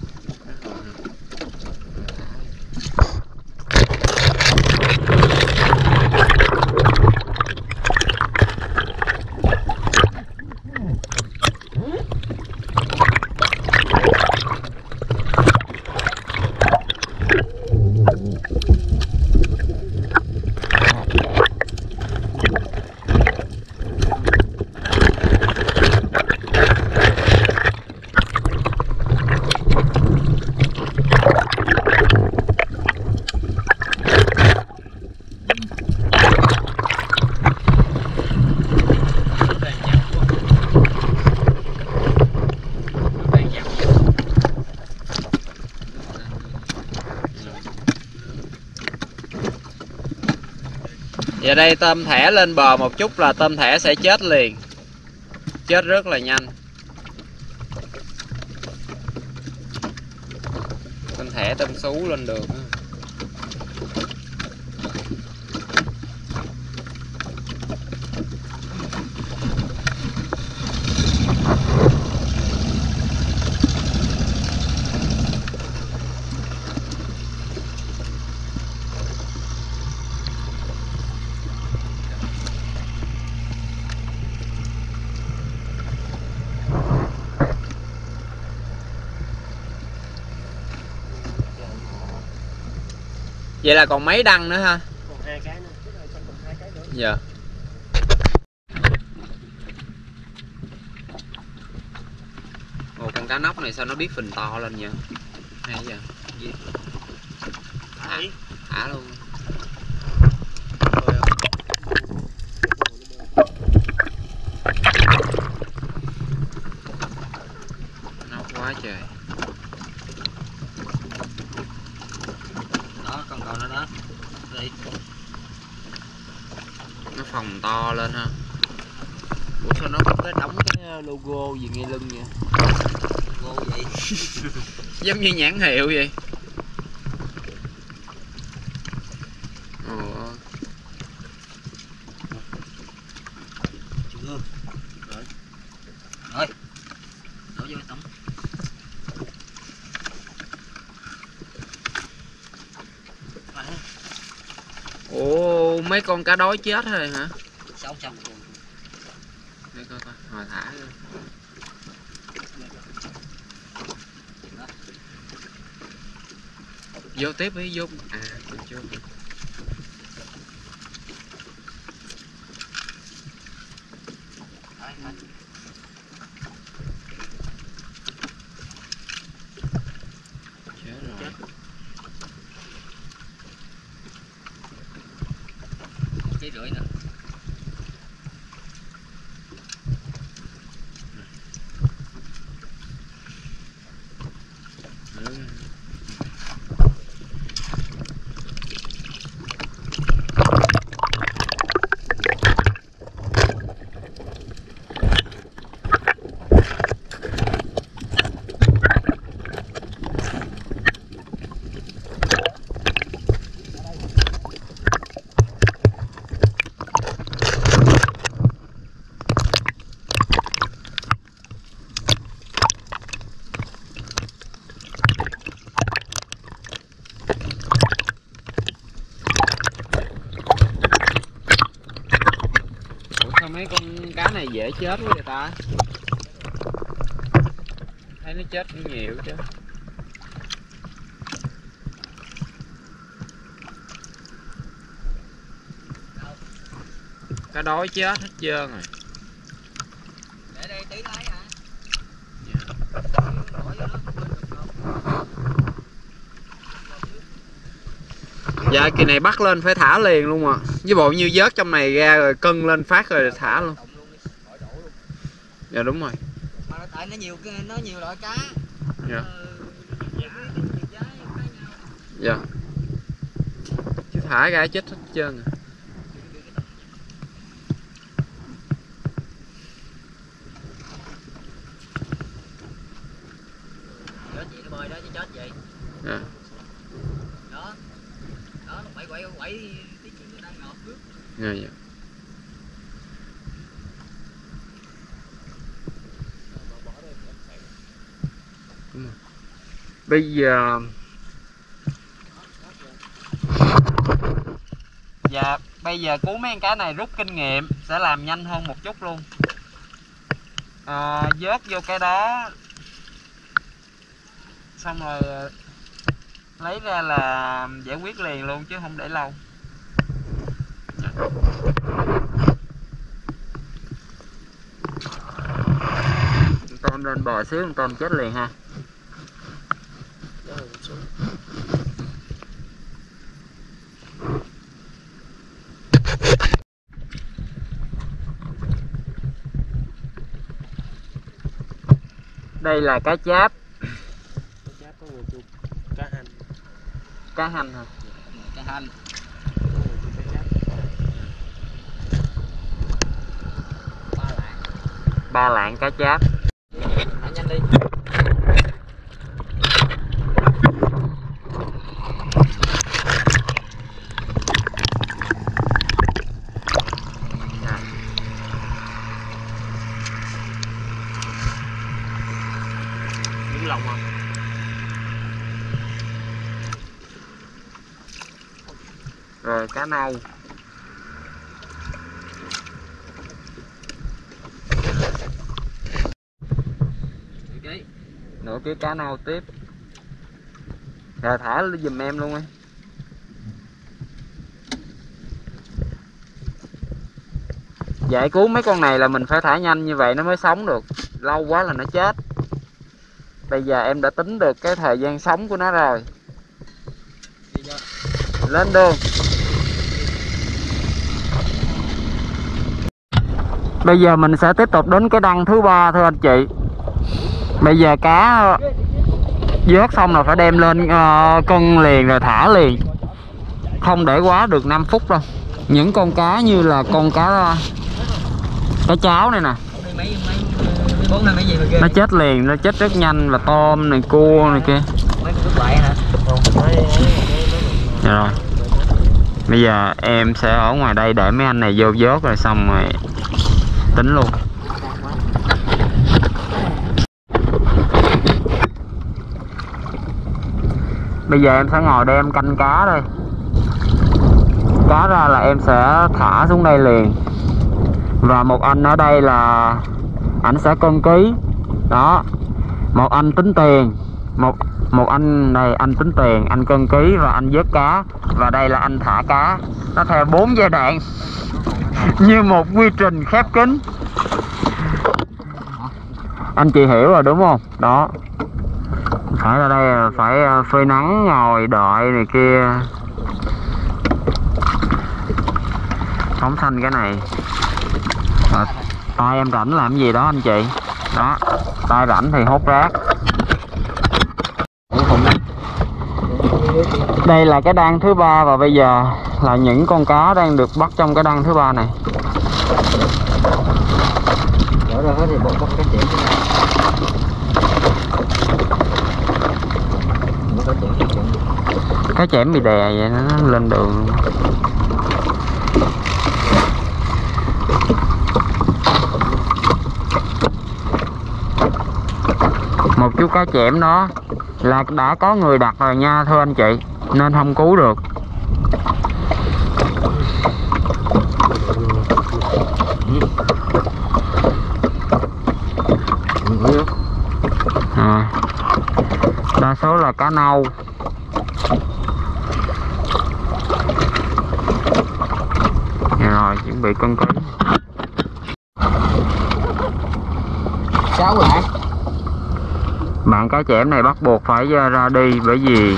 Giờ đây tôm thẻ lên bờ một chút là tôm thẻ sẽ chết liền. Chết rất là nhanh. Tôm thẻ tôm sú lên được. Vậy là còn mấy đăng nữa ha? Còn 2 cái nữa, còn 2 cái nữa. Dạ. Ồ, con cá nóc này sao nó biết phình to lên vậy? Hay vậy? Gì? Thả luôn. Nóc quá trời. Đó, còn nó đó. Đây. Nó phồng to lên ha. Ủa sao nó có cái đóng cái logo gì ngay lưng vậy? Logo vậy. Giống như nhãn hiệu vậy. Ồ. Chưa. Rồi. Đổ vô cái tấm. Ồ, mấy con cá đói chết rồi hả? Xong xong rồi. Để coi coi, hồi thả vô. Vô tiếp đi, vô. À, vô. Chết rồi. Chế rưỡi nữa. Sao mấy con cá này dễ chết quá vậy ta? Thấy nó chết cũng nhiều chứ. Cá đói chết hết trơn rồi. Để đây tí lấy hả? Dạ kỳ này bắt lên phải thả liền luôn à. Với bộ như vớt trong này ra rồi cân lên phát rồi thả luôn. Dạ đúng rồi. Mà tại nó nhiều loại cá. Dạ. Dạ. Chứ thả ra chết hết trơn à. Chết gì nó bơi đó chứ chết vậy. Dạ. Đó. Đó nó quẩy tí chuyện nó đang ngọt nước. Dạ dạ. Đúng rồi. Bây giờ dạ bây giờ cứu mấy con cá này rút kinh nghiệm sẽ làm nhanh hơn một chút luôn. Vớt vô cái đó xong rồi lấy ra là giải quyết liền luôn chứ không để lâu. Con lên bò xíu con chết liền ha. Đây là cá cháp. Cá cháp có người kêu cá hành. Cá hành hả? Cá hành. Ba lạng cá cháp. Nhanh đi. Những lòng à. Rồi cá nâu. Nửa ký cá nâu tiếp. Rồi thả giùm em luôn đi. Giải cứu mấy con này là mình phải thả nhanh như vậy nó mới sống được, lâu quá là nó chết. Bây giờ em đã tính được cái thời gian sống của nó rồi. Lên đường. Bây giờ mình sẽ tiếp tục đến cái đăng thứ 3 thưa anh chị. Bây giờ cá vớt xong là phải đem lên cân liền rồi thả liền, không để quá được 5 phút đâu. Những con cá như là con cá cháo này nè, nó chết liền, nó chết rất nhanh. Và tôm này, cua này kia. Rồi bây giờ em sẽ ở ngoài đây để mấy anh này vô vớt rồi xong rồi tính luôn. Bây giờ em sẽ ngồi đây em canh cá đây. Cá ra là em sẽ thả xuống đây liền. Và một anh ở đây là ảnh sẽ cân ký. Đó, một anh tính tiền, một anh này anh tính tiền, anh cân ký và anh vớt cá. Và đây là anh thả cá. Nó theo 4 giai đoạn như một quy trình khép kín. Anh chị hiểu rồi đúng không? Đó, phải ra đây phải phơi nắng ngồi đợi này kia. Phóng xanh cái này. Tay em rảnh làm gì đó anh chị. Đó, tay rảnh thì hốt rác. Đây là cái đăng thứ 3 và bây giờ là những con cá đang được bắt trong cái đăng thứ 3 này. Cá chẽm bị đè vậy nó lên đường. Một chú cá chẽm đó là đã có người đặt rồi nha thưa anh chị, nên không cứu được. Đa số là cá nâu. Rồi chuẩn bị cân ký. Sáu lại. Bạn cá chẽm này bắt buộc phải ra đi bởi vì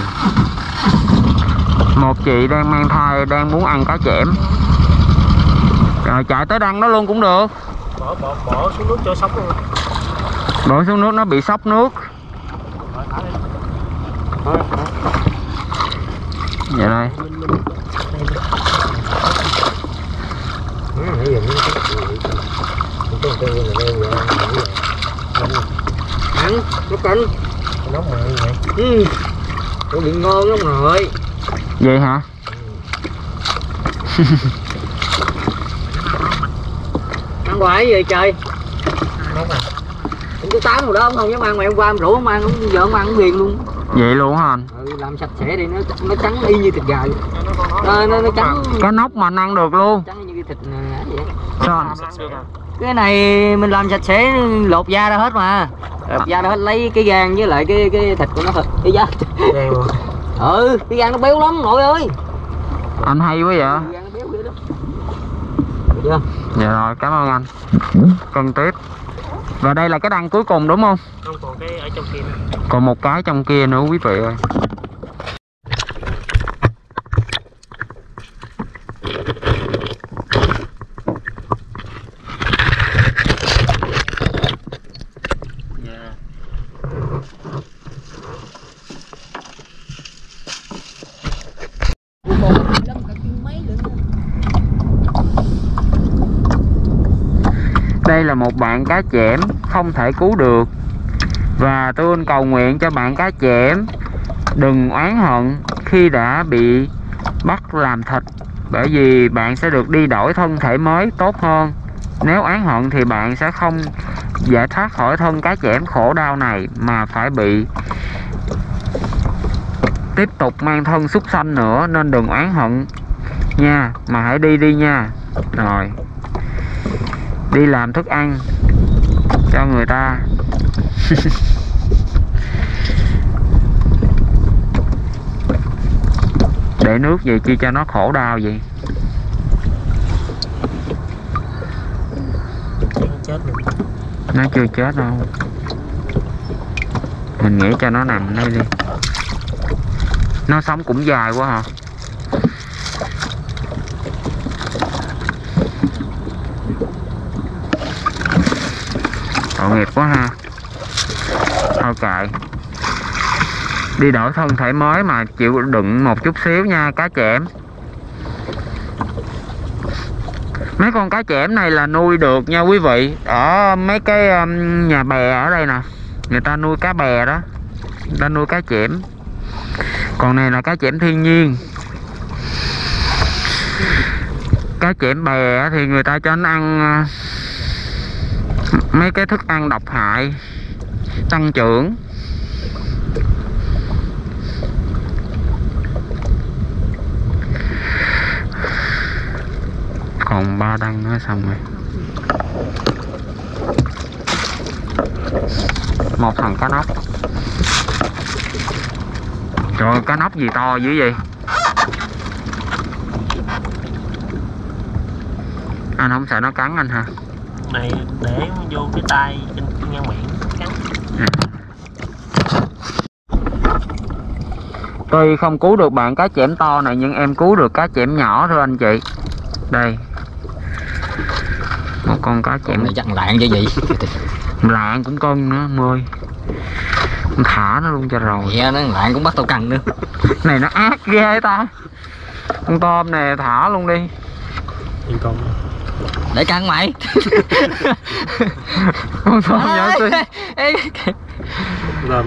một chị đang mang thai đang muốn ăn cá chẽm. Rồi chạy tới đăng đó luôn cũng được. Bỏ xuống nước cho sống luôn. Bỏ xuống nước nó bị sốc nước. Vậy đây. Nó canh nóng rồi vậy. Nó bị ngon lắm rồi. Vậy hả? Ăn hoài vậy trời. Nóng à. Cũng có 8 rồi đó, không dám ăn, mày hôm qua em rủ không ăn, không giờ không ăn cũng ghiền luôn. Vậy luôn hả anh? Làm sạch sẽ đi, nó trắng y như thịt gà. Nó trắng. Cá nóc mà anh ăn được luôn. Trắng như thịt vậy. Sao anh? Cái này mình làm sạch sẽ, lột da ra hết mà. Lột da ra hết, lấy cái gan với lại cái thịt của nó thôi. Cái da. Cái gan nó béo lắm nội ơi. Anh hay quá vậy. Gan nó béo dữ lắm. Được chưa? Dạ rồi, cảm ơn anh. Cân tiếp. Và đây là cái đăng cuối cùng đúng không? Không, còn cái ở trong kia nữa. Còn một cái trong kia nữa quý vị ơi. Đây là một bạn cá chẽm không thể cứu được. Và tôi cầu nguyện cho bạn cá chẽm đừng oán hận khi đã bị bắt làm thịt, bởi vì bạn sẽ được đi đổi thân thể mới tốt hơn. Nếu oán hận thì bạn sẽ không giải thoát khỏi thân cá chẽm khổ đau này, mà phải bị tiếp tục mang thân súc sanh nữa. Nên đừng oán hận nha, mà hãy đi nha. Rồi đi làm thức ăn cho người ta. Để nước gì chi cho nó khổ đau vậy. Nó chưa chết đâu. Mình nghĩ cho nó nằm đây đi. Nó sống cũng dài quá hả? Tội nghiệp quá ha. Thôi kệ. Đi đổi thân thể mới mà chịu đựng một chút xíu nha cá chẽm. Mấy con cá chẽm này là nuôi được nha quý vị. Ở mấy cái nhà bè ở đây nè, người ta nuôi cá bè đó, người ta nuôi cá chẽm. Còn này là cá chẽm thiên nhiên. Cá chẽm bè thì người ta cho nó ăn mấy cái thức ăn độc hại, tăng trưởng. Còn 3 đăng nữa xong rồi. Một thằng cá nóc. Trời, cá nóc gì to dữ vậy? Anh không sợ nó cắn anh hả? Này để vô cái tay trên ngang miệng cắn. Tuy không cứu được bạn cá chẽm to này nhưng em cứu được cá chẽm nhỏ thôi anh chị. Đây, một con cá chẽm. Này chắc lạng chứ gì. Lạng cũng cân nữa em ơi. Thả nó luôn cho rồi. Dạ nó lạng cũng bắt tao căng nữa. Này nó ác ghê ta. Con tôm này thả luôn đi. Yên con. Để căng mày. Con tôm nhỏ xíu. Làm.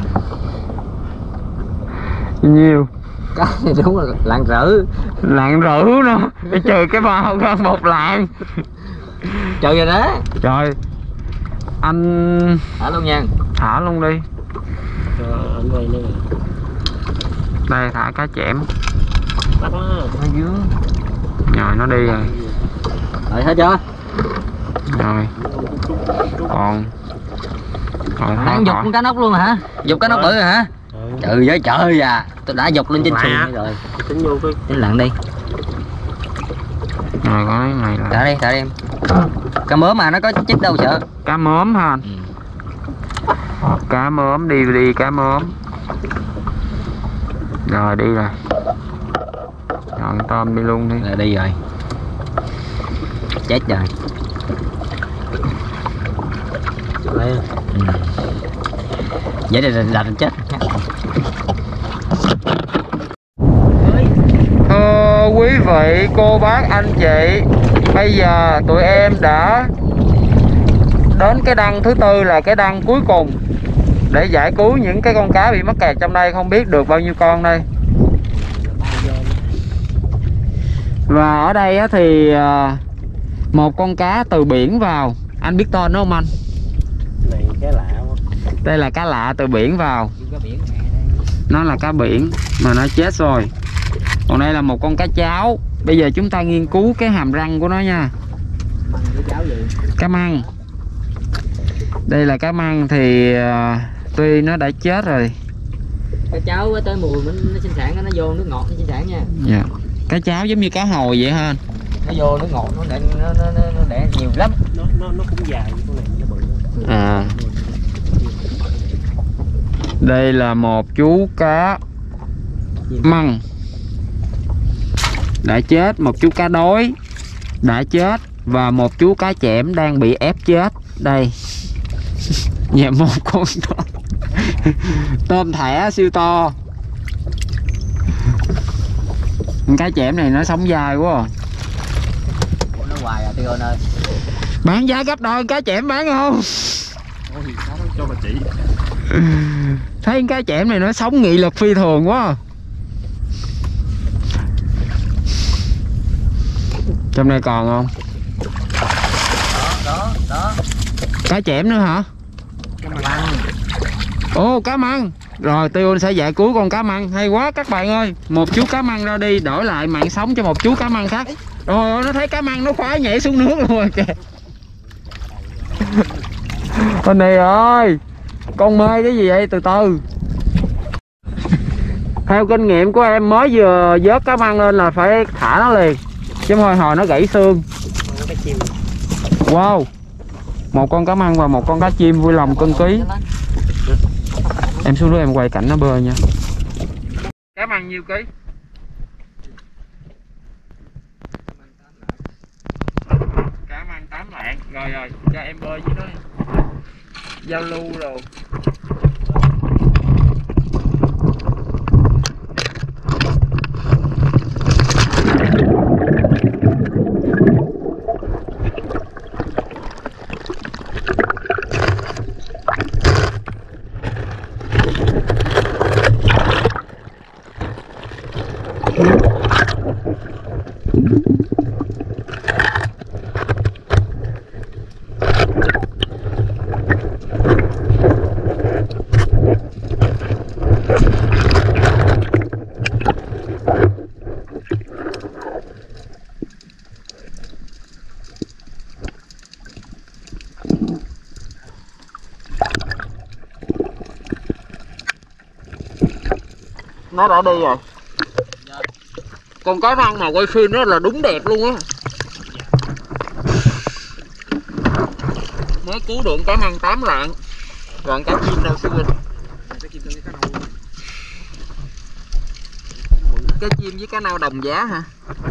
Nhiều. Cái này đúng là lạng rỡ. Lạng rữ nó. Để trừ cái bao hơn một lạng. Trời rồi đó. Trời. Anh Thả luôn nha. thả luôn đi. Cho anh quay nữa. Đây thả cá chẽm. Bắt nó. Nó dướng. Rồi nó đi rồi. Rồi hết chưa? Rồi. Còn. Rồi thôi Đang dục khỏi. con cá nóc luôn hả? Dục cá nóc bự rồi hả? Trời ơi trời à. Tôi đã dục lên trên Lại xuồng hả? đây rồi. Tính vô cái. Tính lặn đi. Rồi có cái này là Thả đi em. Cá mớm mà nó có chích đâu sợ. cá mớm ha anh. Cá mớm đi cá mớm. Rồi đi rồi. Rồi tôm đi luôn đi. Rồi đi rồi. Chết rồi. Đây. Vậy là chết. Thưa quý vị, cô bác, anh chị, bây giờ tụi em đã đến cái đăng thứ tư, là cái đăng cuối cùng để giải cứu những cái con cá bị mắc kẹt trong đây. Không biết được bao nhiêu con đây. Và ở đây thì một con cá từ biển vào. Anh biết tên nó không anh? Này cái lạ quá. Đây là cá lạ từ biển vào. Nó là cá biển mà nó chết rồi. Còn đây là một con cá cháo. Bây giờ chúng ta nghiên cứu cái hàm răng của nó nha. Cá măng. Đây là cá măng thì tuy nó đã chết rồi. Cá cháo tới mùi nó sinh sản nó vô nước ngọt nó sinh sản nha. Dạ. Cá cháo giống như cá hồi vậy ha. Nó vô nước ngọt nó đẻ nhiều lắm. Nó cũng dài, con này nó bự. À. Đây là một chú cá măng đã chết, một chú cá đối đã chết và một chú cá chẽm đang bị ép chết. Đây. Dạ, một con tôm. Tôm thẻ siêu to. Cá chẽm này nó sống dài quá à. Ủa, nó hoài à Tiêu ơi. Bán giá gấp đôi cá chẽm bán không? Ôi, cho bà chị. Thấy cá chẽm này nó sống nghị lực phi thường quá à. Trong đây còn không? Đó. Cá chẽm nữa hả? Cá măng. Ồ, cá măng. Rồi Tiêu sẽ giải cứu con cá măng. Hay quá các bạn ơi. Một chú cá măng ra đi, đổi lại mạng sống cho một chú cá măng khác. Rồi nó thấy cá măng nó khoái nhảy xuống nước luôn rồi kìa. Anh này ơi, con mê cái gì vậy? Từ từ. Theo kinh nghiệm của em, mới vừa vớt cá măng lên là phải thả nó liền, chứ hồi nó gãy xương. Cái chim. Wow. Một con cá măng và một con cá chim vui lòng cân ký. Em xuống nước em quay cảnh nó bơi nha. Cá măng nhiêu ký? Cá măng 8 lạng. Rồi cho em bơi với nó đi. Giao lưu rồi. Nó đã đi rồi. Con cá măng mà quay phim nó là đúng đẹp luôn á. Mới cứu được cá măng 8 lạng. Còn cá chim đâu sư huynh? Cá chim với cá nâu đồng giá hả?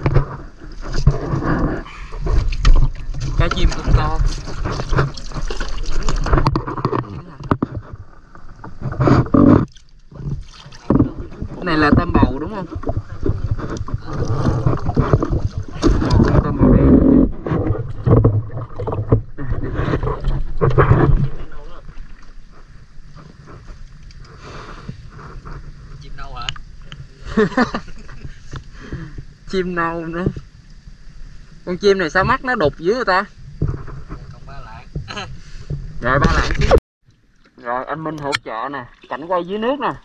Cá chim cũng to. Cái này là tôm bầu đúng không? Tôm bầu đen. Chim nâu hả? Chim nâu nữa. Con chim này sao mắt nó đục dữ người ta? Còn 3 lạng. Rồi 3 lạng xíu. Rồi anh Minh hỗ trợ nè, cảnh quay dưới nước nè.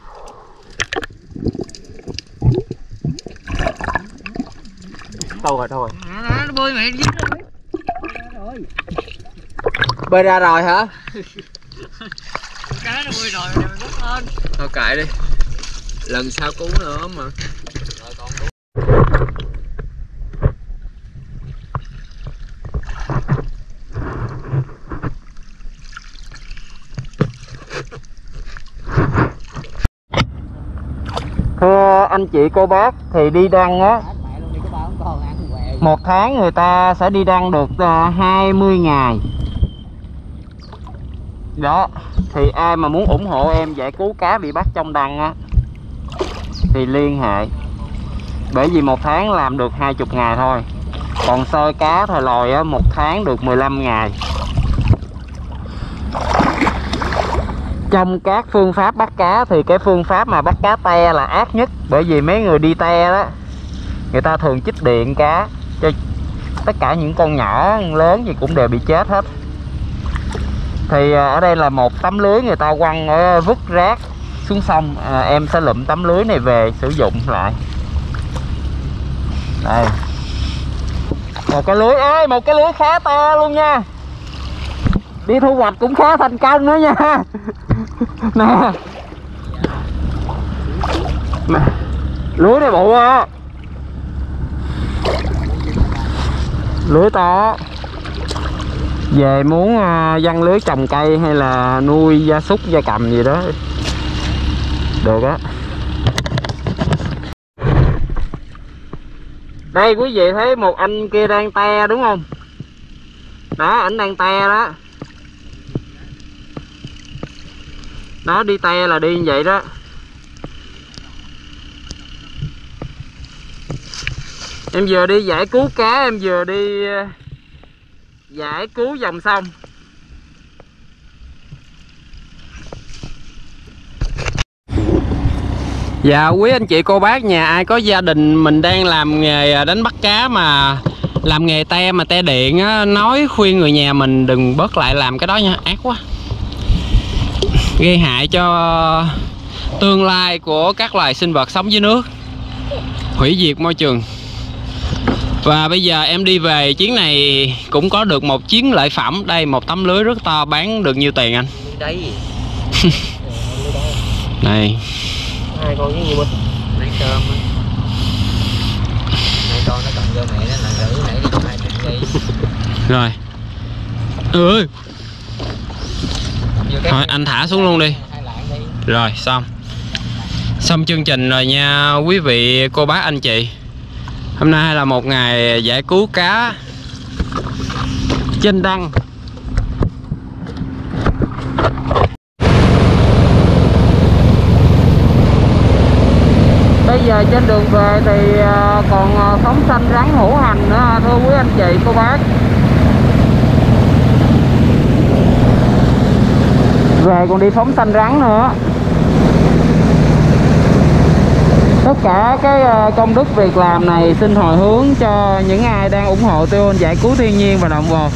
Đâu rồi? Nó bơi mẹ dính rồi. Bơi ra rồi hả? Cá nó bơi rồi mày bắt lên. Thôi kệ đi. Lần sau cứu nữa mà. Rồi còn Thưa anh chị cô bác, thì đi đăng á, một tháng người ta sẽ đi đăng được 20 ngày. Đó, thì ai mà muốn ủng hộ em giải cứu cá bị bắt trong đăng á thì liên hệ. Bởi vì một tháng làm được 20 ngày thôi. Còn sơi cá thời lòi á, một tháng được 15 ngày. Trong các phương pháp bắt cá thì cái phương pháp mà bắt cá te là ác nhất. Bởi vì mấy người đi te đó, người ta thường chích điện cá, cho tất cả những con nhỏ lớn gì cũng đều bị chết hết. Thì ở đây là một tấm lưới người ta quăng vứt rác xuống sông. Em sẽ lụm tấm lưới này về sử dụng lại. Đây, một cái lưới ơi, một cái lưới khá to luôn nha. Đi thu hoạch cũng khá thành công nữa nha. Nè, lưới này bự á, lưới to. Về muốn giăng lưới trồng cây hay là nuôi gia súc gia cầm gì đó được á. Đây quý vị thấy một anh kia đang te đúng không? Đó, ảnh đang te đó. Đó, đi te là đi như vậy đó. Em vừa đi giải cứu cá, em vừa đi giải cứu dòng sông. Dạ quý anh chị cô bác, nhà ai có gia đình mình đang làm nghề đánh bắt cá mà làm nghề te mà te điện á, nói khuyên người nhà mình đừng bớt lại làm cái đó nha, ác quá, gây hại cho tương lai của các loài sinh vật sống dưới nước, hủy diệt môi trường. Và bây giờ em đi về chuyến này cũng có được một chuyến lợi phẩm. Đây, một tấm lưới rất to, bán được nhiêu tiền anh? đấy. Này, Hai con với gì mình lấy cơm á. Hai con nó cầm vô mẹ nó là gửi nãy đi 20 giây. rồi Ừ. Thôi anh thả xuống luôn đi. Rồi xong. Xong chương trình rồi nha quý vị, cô bác, anh chị. Hôm nay là một ngày giải cứu cá trên đăng. Bây giờ trên đường về thì còn phóng sanh rắn hổ hành nữa thưa quý anh chị cô bác. Về còn đi phóng sanh rắn nữa. Tất cả cái công đức việc làm này xin hồi hướng cho những ai đang ủng hộ Tiêu giải cứu thiên nhiên và động vật.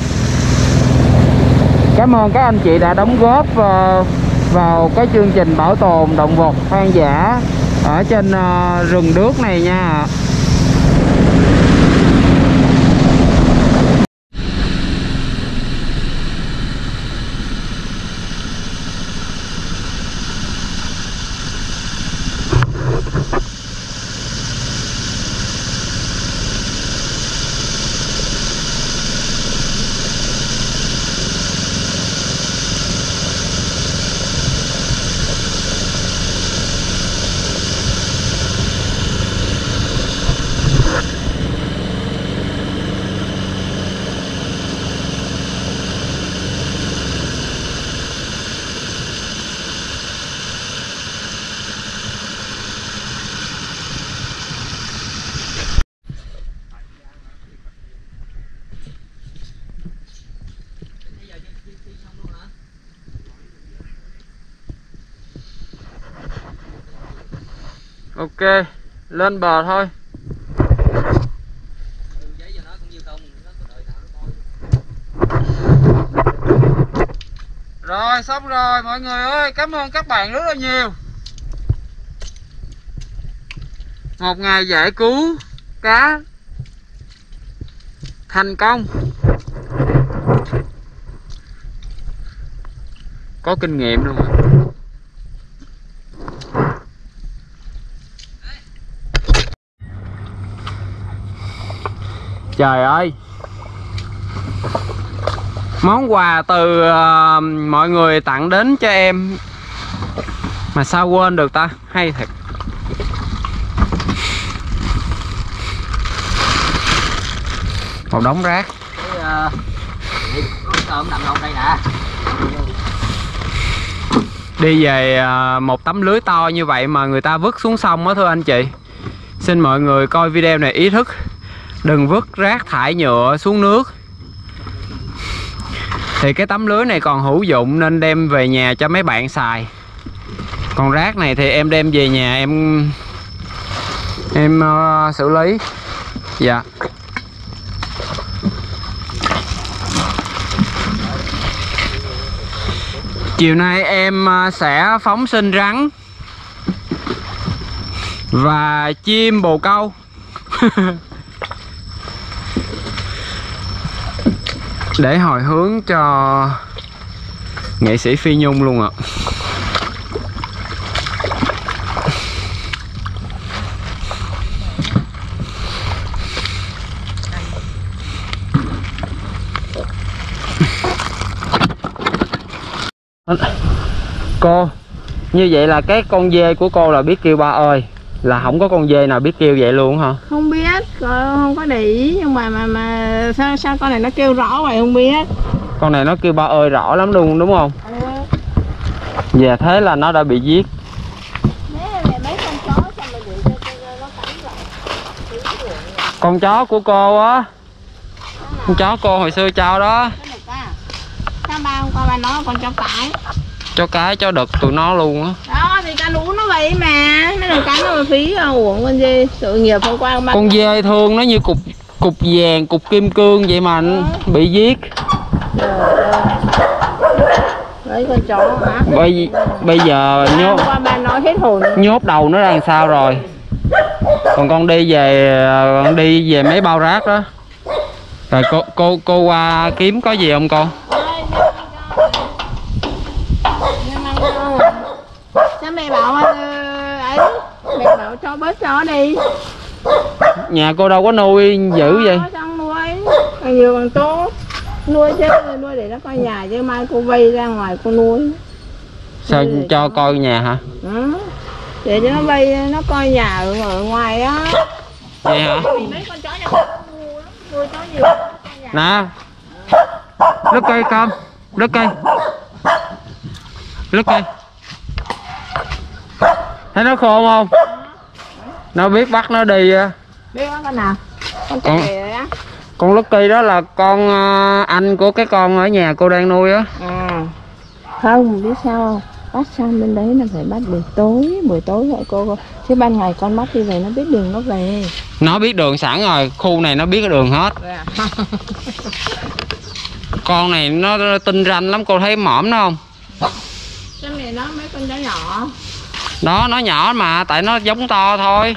Cảm ơn các anh chị đã đóng góp vào cái chương trình bảo tồn động vật hoang dã ở trên rừng đước này nha. Ok, lên bờ thôi. Rồi, xong rồi mọi người ơi, cảm ơn các bạn rất là nhiều. Một ngày giải cứu cá thành công. Có kinh nghiệm luôn. Trời ơi, món quà từ mọi người tặng đến cho em mà sao quên được ta, hay thật. Một đống rác. Đi về một tấm lưới to như vậy mà người ta vứt xuống sông á thưa anh chị. Xin mọi người coi video này ý thức, đừng vứt rác thải nhựa xuống nước. Thì cái tấm lưới này còn hữu dụng nên đem về nhà cho mấy bạn xài. Còn rác này thì em đem về nhà em xử lý. Dạ. Chiều nay em sẽ phóng sinh rắn và chim bồ câu. Để hồi hướng cho nghệ sĩ Phi Nhung luôn ạ. Cô, như vậy là cái con dê của cô là biết kêu ba ơi, là không có con dê nào biết kêu vậy luôn hả? Không biết, không có để ý, nhưng mà sao con này nó kêu rõ vậy không biết. Con này nó kêu ba ơi rõ lắm luôn đúng không? Dạ thế là nó đã bị giết. Con chó của cô á, con chó cô hồi xưa trao đó. Sao ba hôm qua ba nói con chó cái. Chó cái, chó đực tụi nó luôn á. Đó thì cá lú nó vậy mà, mấy đầu cá nó mà phí uổng con dê, tội nghiệp hôm qua ba. Con dê thương nó như cục vàng, cục kim cương vậy mà bị giết. Đấy con chó hả? Bây giờ nhốt qua ba nói hết hồn. Nhốt đầu nó ra làm sao rồi? Còn con đi về mấy bao rác đó. Rồi cô qua kiếm có gì không con? Sao mẹ bảo ấy, mẹ bảo cho bớt chó đi. Nhà cô đâu có nuôi dữ vậy? Trong nuôi, càng nhiều càng tốt. Nuôi chứ, nuôi để nó coi nhà, chứ mai cô vây ra ngoài cô nuôi. Sao cho coi nhà hả? Ừ. Để cho nó vây, nó coi nhà ở ngoài á. Vậy hả? Mấy con chó nhà cô ngu lắm, nuôi chó nhiều. Nè, lứt cây con, lứt cây, lứt cây. Thấy nó khôn không? Nó biết bắt nó đi. Biết con nào? Con Con- chạy rồi á. Con Lucky đó là con anh của cái con ở nhà cô đang nuôi á. À. Không, biết sao không? Bắt sang bên đấy là phải bắt buổi tối gọi cô. Chứ ban ngày con bắt đi về nó biết đường nó về. Nó biết đường sẵn rồi, khu này nó biết cái đường hết. Con này nó tinh ranh lắm, cô thấy mõm nó không? Cái này nó mấy con chó nhỏ. Đó, nó nhỏ mà, tại nó giống to thôi.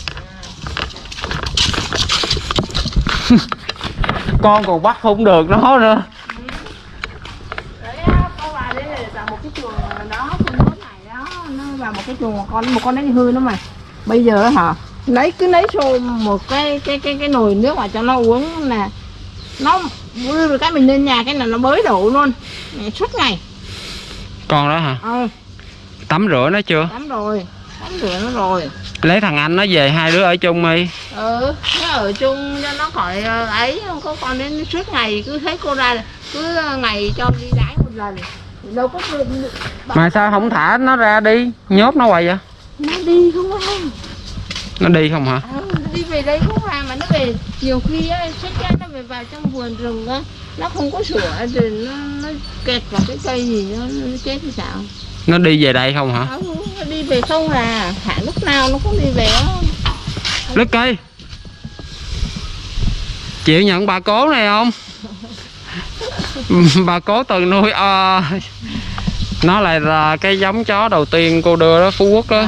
Con còn bắt không được nó nữa. Đấy á, con vào đây là vào một cái chuồng đó, con mốt này đó, nó vào một cái chuồng một con đấy hư nó mày. Bây giờ hả? Cứ lấy xô một cái nồi nước vào cho nó uống nè. Nó rồi cái mình lên nhà cái là nó bới đủ luôn. Suốt ngày. Con đó hả? Tắm rửa nó chưa? Tắm rửa nó rồi. Lấy thằng anh nó về, hai đứa ở chung đi. Nó ở chung cho nó khỏi ấy, không có con đến suốt ngày cứ thấy cô ra cứ ngày cho đi đái một lần. Đâu có Mà sao không thả nó ra đi, nhốt nó hoài vậy? nó đi không ra. Nó đi không hả? Đi về đây không ra mà nó về nhiều khi á, xuất ra nó về vào trong vườn rừng á, nó không có sủa rồi nó kẹt vào cái cây gì nó chết thì sao? Nó đi về đây không hả? Nó đi về không à, thả lúc nào nó cũng đi về á. Lucky, chịu nhận bà cố này không? Bà cố từng nuôi nó lại là cái giống chó đầu tiên cô đưa đó, Phú Quốc đó.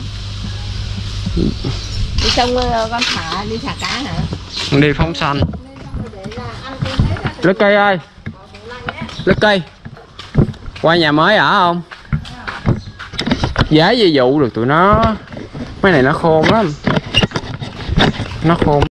Đi xong con đi thả cá hả? Đi phóng sanh. Lucky ơi, Lucky, qua nhà mới ở không? Dễ gì dụ được tụi nó. Mấy này nó khôn lắm. Nó khôn.